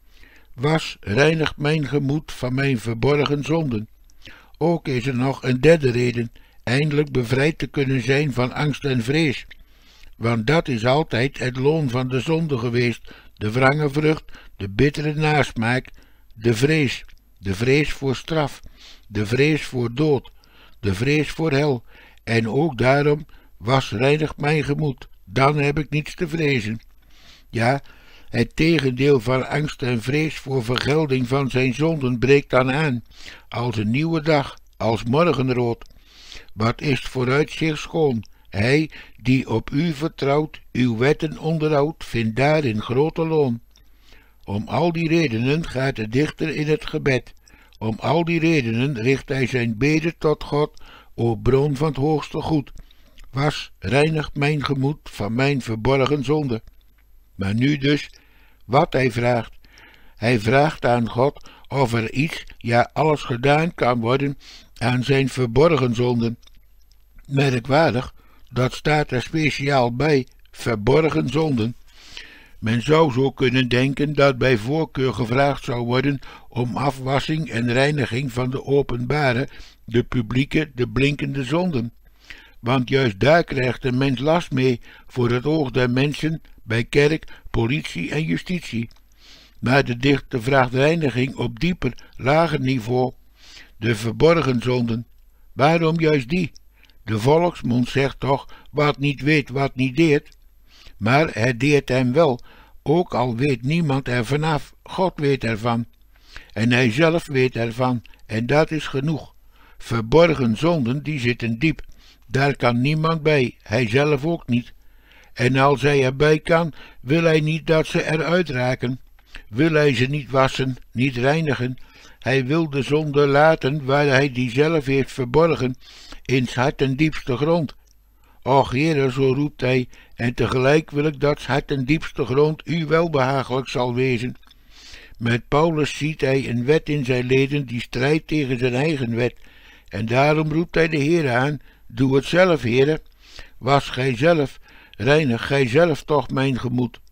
Was, reinigt mijn gemoed van mijn verborgen zonden. Ook is er nog een derde reden, eindelijk bevrijd te kunnen zijn van angst en vrees. Want dat is altijd het loon van de zonde geweest, de wrange vrucht, de bittere nasmaak, de vrees voor straf, de vrees voor dood, de vrees voor hel. En ook daarom, was, reinigt mijn gemoed, dan heb ik niets te vrezen. Ja, het tegendeel van angst en vrees voor vergelding van zijn zonden breekt dan aan, als een nieuwe dag, als morgenrood. Wat is het vooruitzicht schoon? Hij die op u vertrouwt, uw wetten onderhoudt, vindt daarin grote loon. Om al die redenen gaat de dichter in het gebed. Om al die redenen richt hij zijn bede tot God, o bron van het hoogste goed. Was, reinigt mijn gemoed van mijn verborgen zonde. Maar nu dus, wat hij vraagt. Hij vraagt aan God of er iets, ja alles gedaan kan worden aan zijn verborgen zonden. Merkwaardig, dat staat er speciaal bij, verborgen zonden. Men zou zo kunnen denken dat bij voorkeur gevraagd zou worden om afwassing en reiniging van de openbare, de publieke, de blinkende zonden. Want juist daar krijgt de mens last mee voor het oog der mensen, bij kerk, politie en justitie. Maar de dichter vraagt reiniging op dieper, lager niveau, de verborgen zonden. Waarom juist die? De volksmond zegt toch, wat niet weet, wat niet deert. Maar het deert hem wel, ook al weet niemand er vanaf, God weet ervan. En hij zelf weet ervan, en dat is genoeg. Verborgen zonden, die zitten diep. Daar kan niemand bij, hij zelf ook niet. En als hij erbij kan, wil hij niet dat ze eruit raken. Wil hij ze niet wassen, niet reinigen. Hij wil de zonde laten waar hij die zelf heeft verborgen, in 's harten diepste grond. Och Heere, zo roept hij, en tegelijk wil ik dat 's harten diepste grond u welbehagelijk zal wezen. Met Paulus ziet hij een wet in zijn leden die strijdt tegen zijn eigen wet. En daarom roept hij de Heere aan, doe het zelf, Heere. Was gij zelf, reinig gij zelf toch mijn gemoed.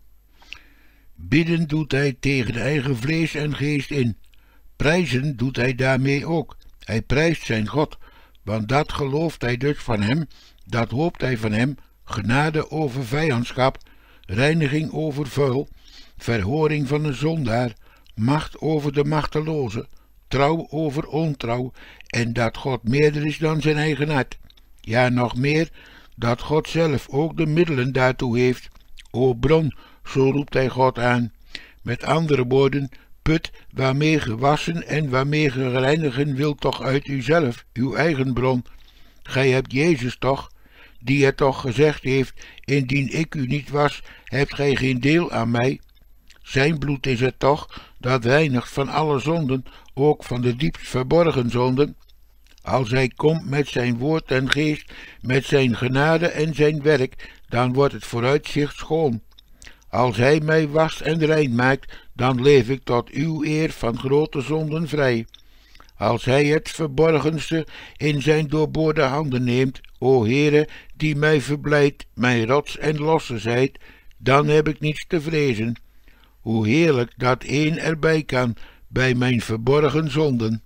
Bidden doet hij tegen eigen vlees en geest in. Prijzen doet hij daarmee ook. Hij prijst zijn God, want dat gelooft hij dus van hem, dat hoopt hij van hem, genade over vijandschap, reiniging over vuil, verhoring van een zondaar, macht over de machteloze, trouw over ontrouw, en dat God meerder is dan zijn eigen hart. Ja, nog meer, dat God zelf ook de middelen daartoe heeft. O bron, zo roept hij God aan. Met andere woorden, put waarmee gewassen en waarmee gereinigen wil toch uit uzelf, uw eigen bron. Gij hebt Jezus toch, die het toch gezegd heeft, indien ik u niet was, hebt gij geen deel aan mij. Zijn bloed is het toch, dat reinigt van alle zonden, ook van de diepst verborgen zonden. Als hij komt met zijn woord en geest, met zijn genade en zijn werk, dan wordt het vooruitzicht schoon. Als hij mij wast en rein maakt, dan leef ik tot uw eer van grote zonden vrij. Als hij het verborgenste in zijn doorboorde handen neemt, o Heere, die mij verblijdt, mijn rots en losse zijt, dan heb ik niets te vrezen. Hoe heerlijk dat één erbij kan bij mijn verborgen zonden.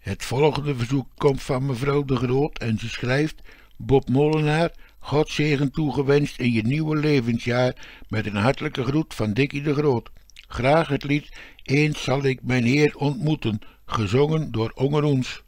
Het volgende verzoek komt van mevrouw de Groot en ze schrijft: Bob Molenaar, God zegen toegewenst in je nieuwe levensjaar met een hartelijke groet van Dikkie de Groot. Graag het lied Eens zal ik mijn Heer ontmoeten, gezongen door Ongeroens.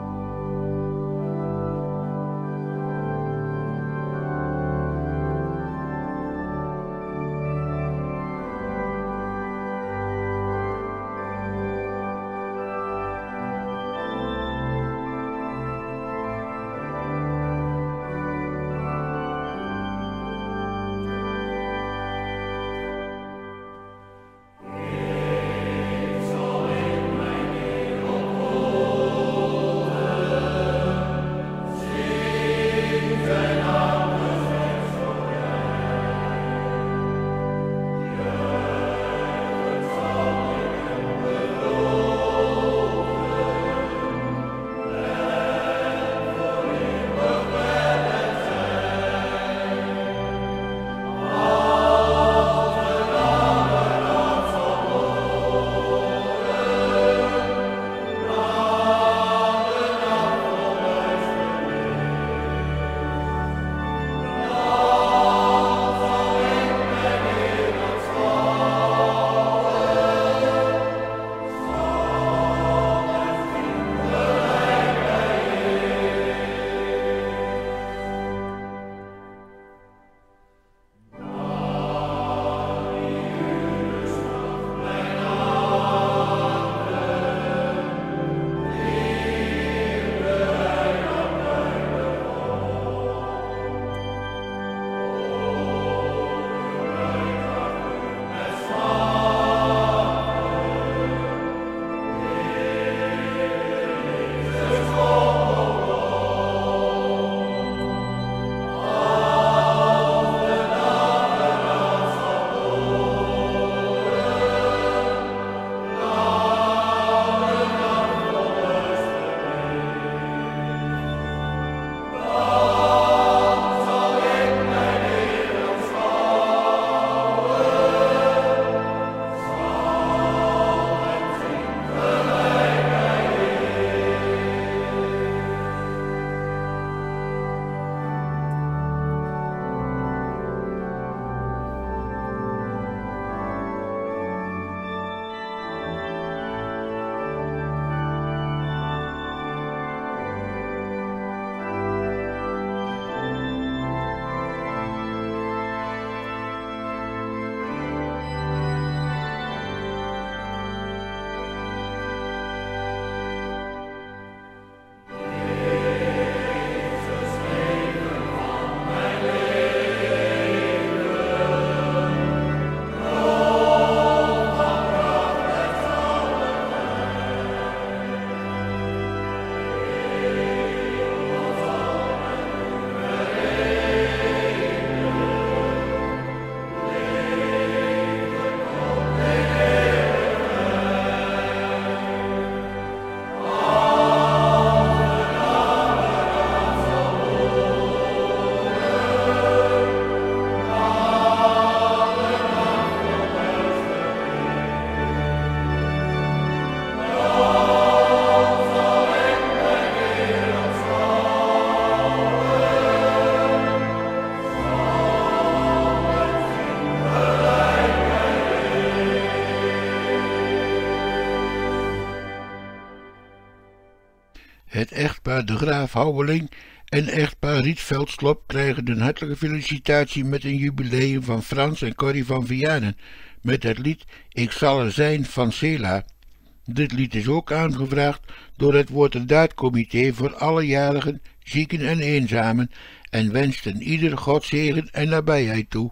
Het echtpaar De Graaf Houweling en echtpaar Rietveld-Slop krijgen een hartelijke felicitatie met een jubileum van Frans en Corrie van Vianen met het lied Ik zal er zijn van Cela. Dit lied is ook aangevraagd door het Woord en Daad-comité voor alle jarigen, zieken en eenzamen en wenst een ieder Godzegen en nabijheid toe.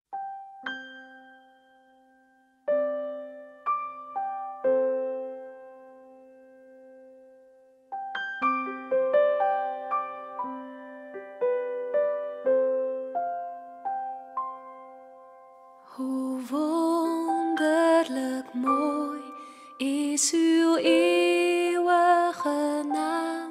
Hoe wonderlijk mooi is uw eeuwige naam,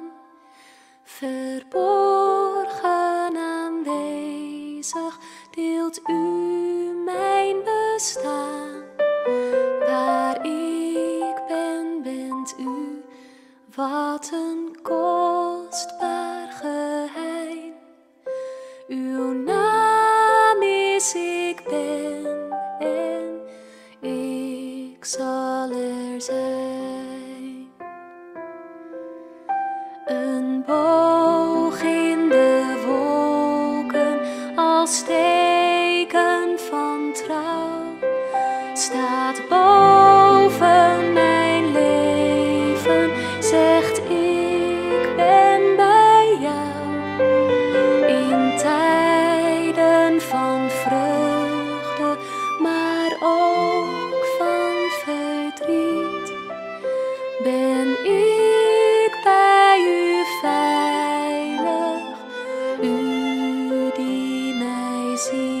verborgen aanwezig deelt u mijn bestaan. Waar ik ben, bent u, waar Wat een kostbaar geheim. Uw naam is ik ben en ik zal er zijn. Een boog in de wolken als teken van trouw staat boven mijn leven, zegt ik ben bij jou. In tijden van vreugde, maar ook van verdriet, ben ik bij u veilig, u die mij ziet.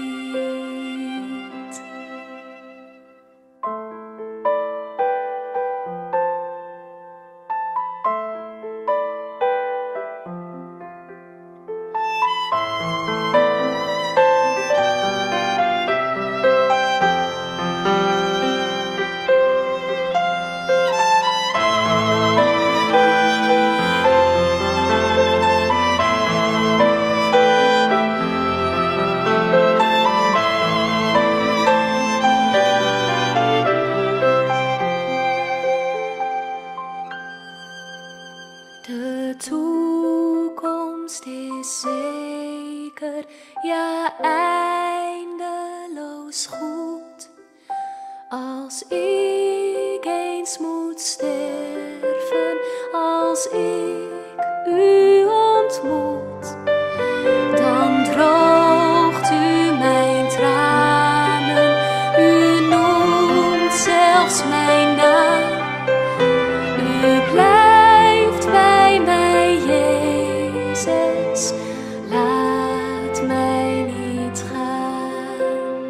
De toekomst is zeker, ja eindeloos goed. Als ik eens moet sterven, als ik u ontmoet, dan droogt u mijn tranen, u noemt zelfs mijn naam. U blijft bij mij, Jezus, laat mij niet gaan.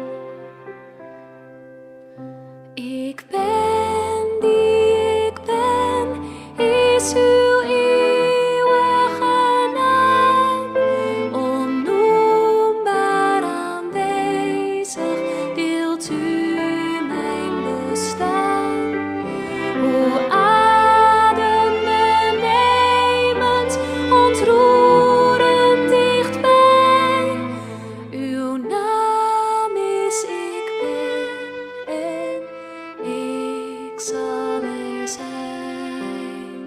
Ik ben die ik ben, is uw eeuwige naam. Onnoembaar aanwezig, deelt u mijn bestaan. O adembenemend, ontroerend dichtbij. Uw naam is ik ben en ik zal er zijn.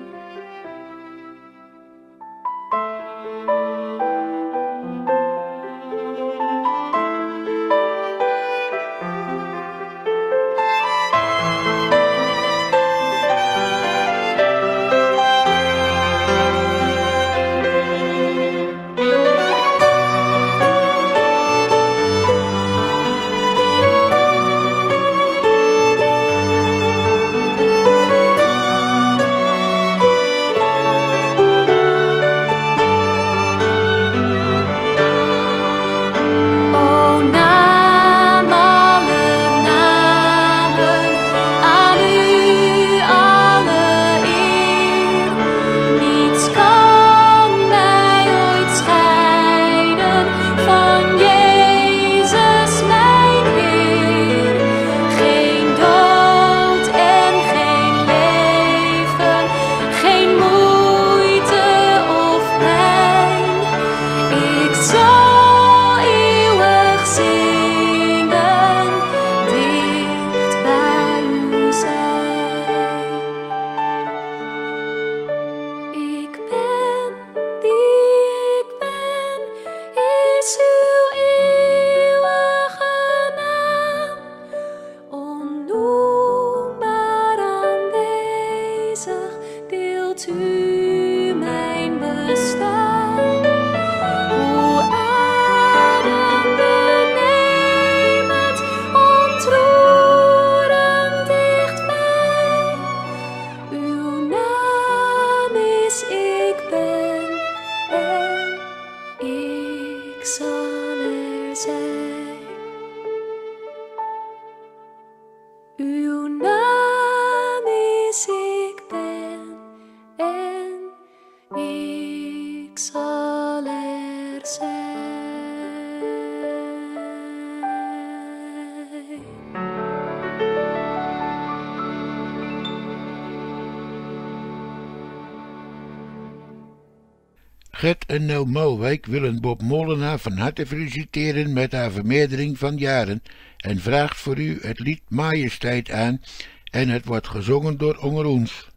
O naam alle namen, aan u alle eer. Niets kan mij ooit scheiden van Jezus mijn Heer. Geen dood en geen leven, geen moeite of pijn. Ik zal eeuwig zingen, dicht bij u zijn. Ik ben die ik ben, is uw eeuwige naam. Onnoembaar aanwezig, deelt u mijn bestaan. O adembenemend, ontroerend dichtbij. Uw naam is ik ben en ik zal er zijn. Uw naam is ik ben en ik zal er zijn. Gert en Nel Malwijk willen Bob Molenaar van harte feliciteren met haar vermeerdering van jaren en vraagt voor u het lied Majesteit aan en het wordt gezongen door Ongeroens.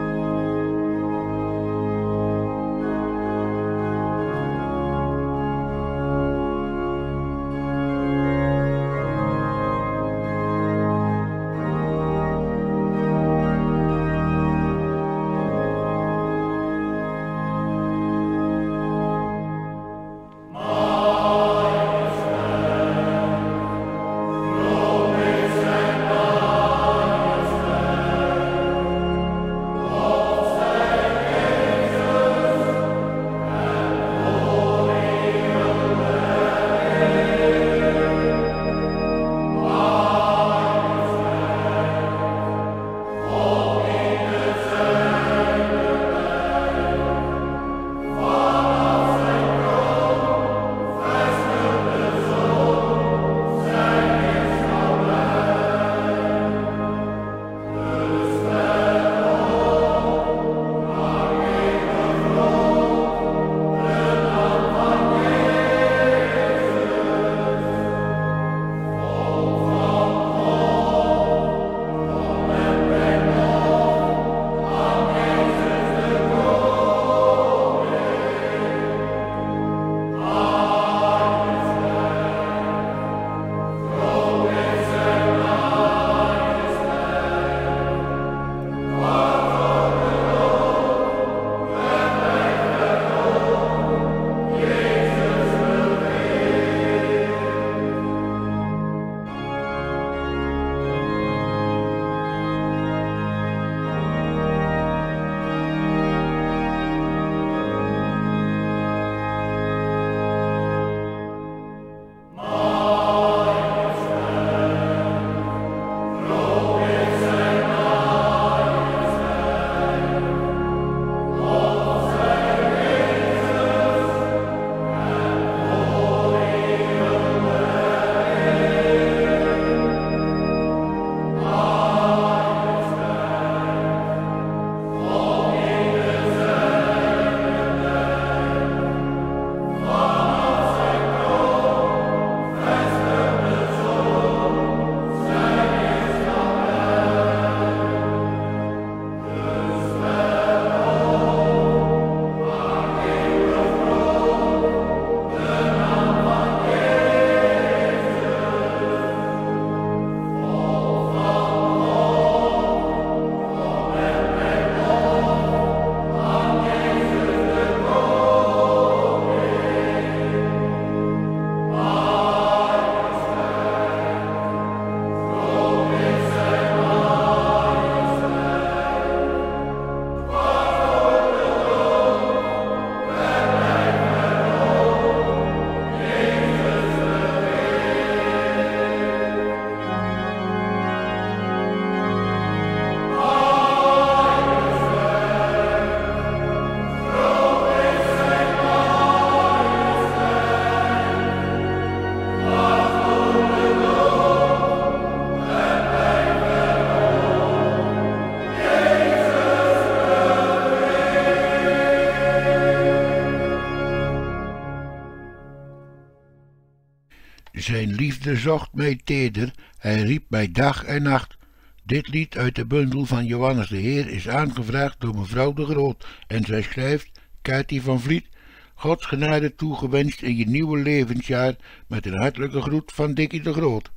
Zijn liefde zocht mij teder, hij riep mij dag en nacht. Dit lied uit de bundel van Johannes de Heer is aangevraagd door mevrouw de Groot en zij schrijft, Katie van Vliet, Gods genade toegewenst in je nieuwe levensjaar met een hartelijke groet van Dikkie de Groot.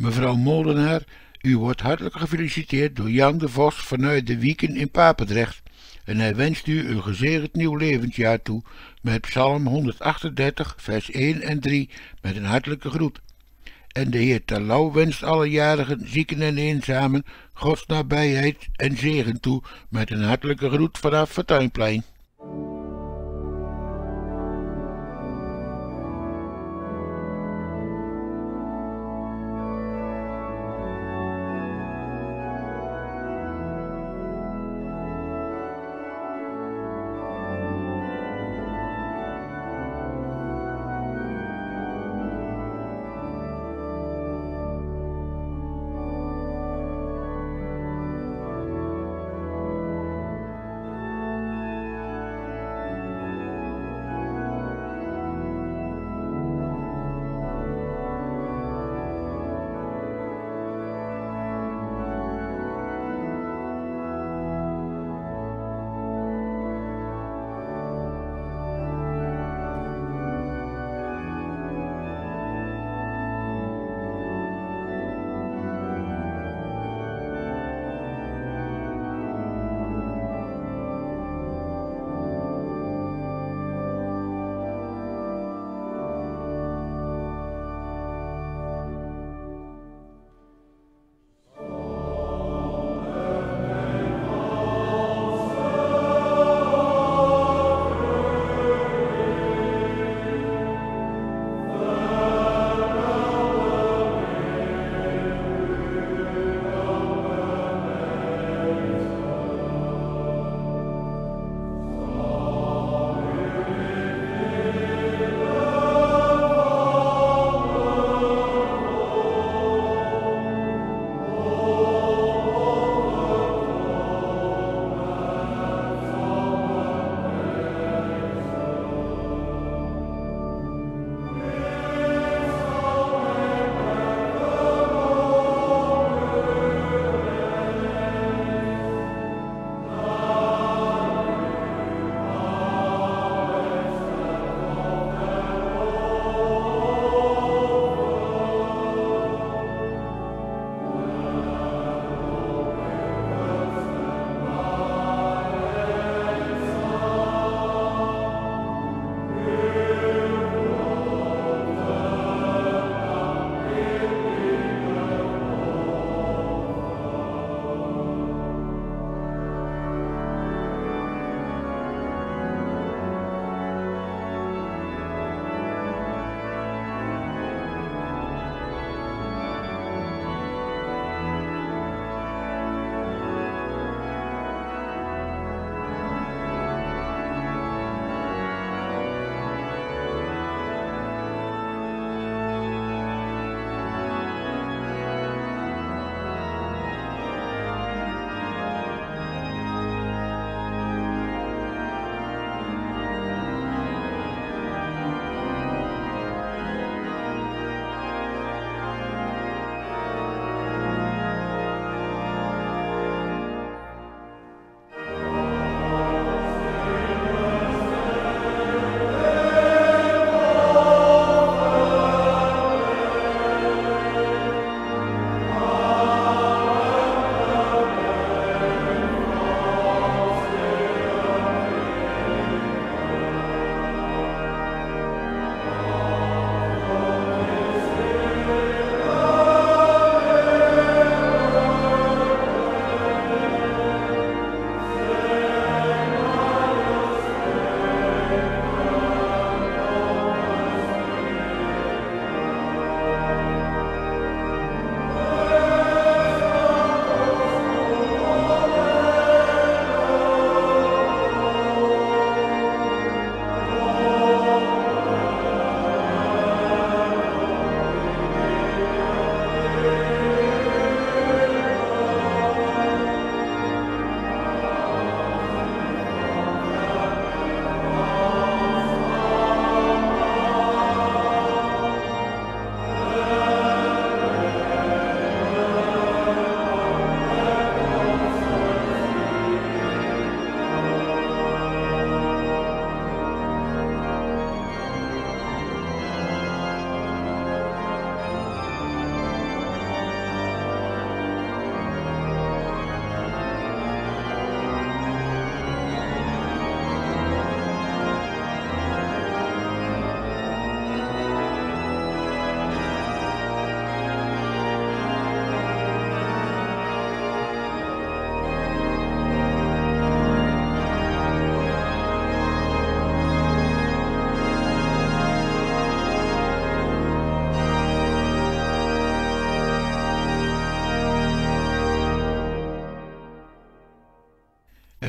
Mevrouw Molenaar, u wordt hartelijk gefeliciteerd door Jan de Vos vanuit de Wieken in Papendrecht. En hij wenst u een gezegend nieuw levensjaar toe met Psalm 138, vers 1 en 3 met een hartelijke groet. En de Heer Terlouw wenst alle jarigen, zieken en eenzamen Gods nabijheid en zegen toe met een hartelijke groet vanaf Fortuinplein.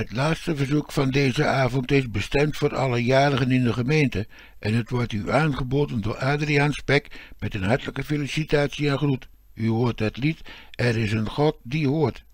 Het laatste verzoek van deze avond is bestemd voor alle jarigen in de gemeente en het wordt u aangeboden door Adriaan Spek met een hartelijke felicitatie en groet. U hoort het lied Er is een God die hoort.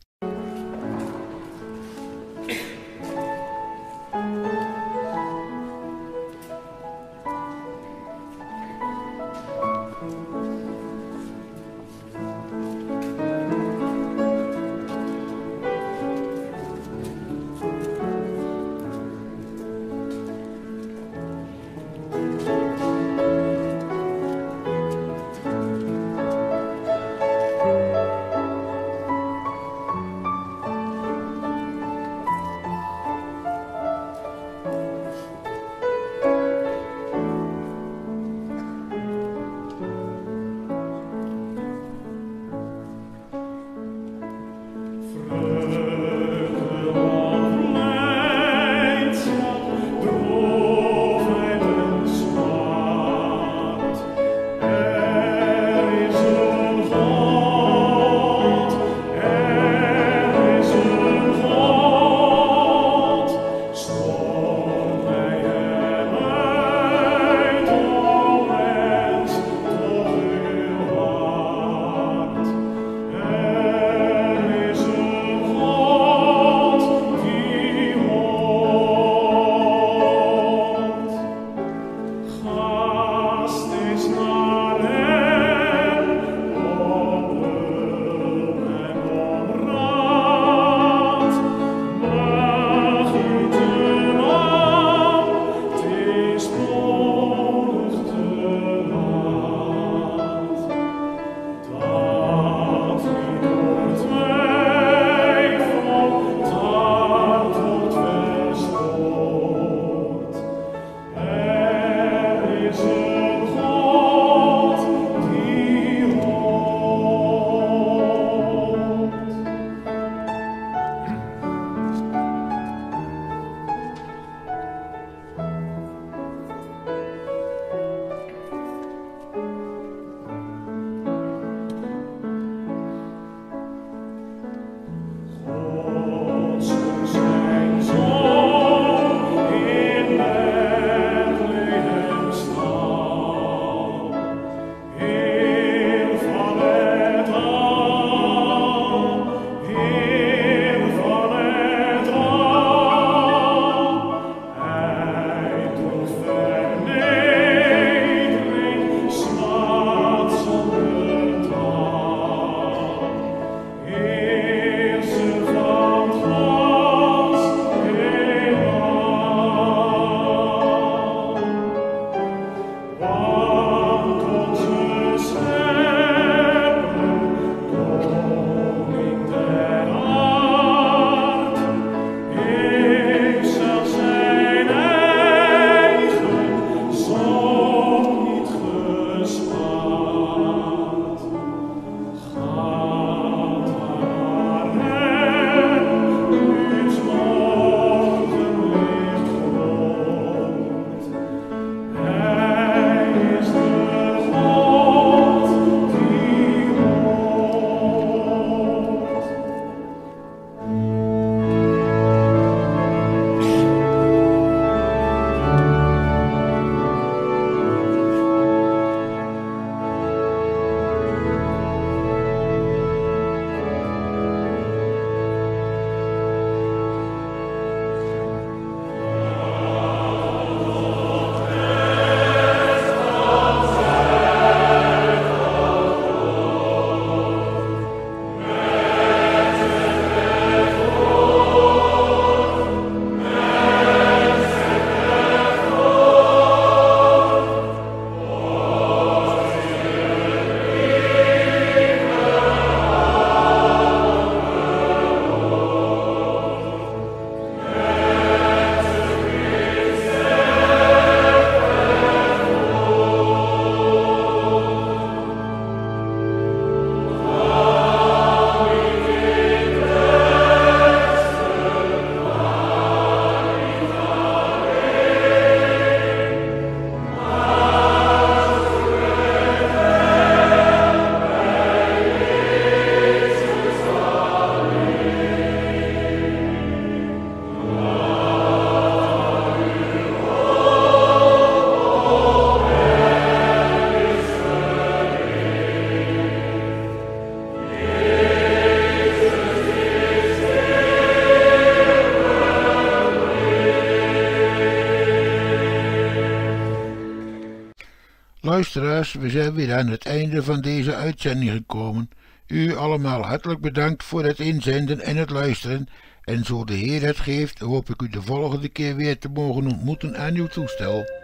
Luisteraars, we zijn weer aan het einde van deze uitzending gekomen. U allemaal hartelijk bedankt voor het inzenden en het luisteren. En zo de Heer het geeft, hoop ik u de volgende keer weer te mogen ontmoeten aan uw toestel.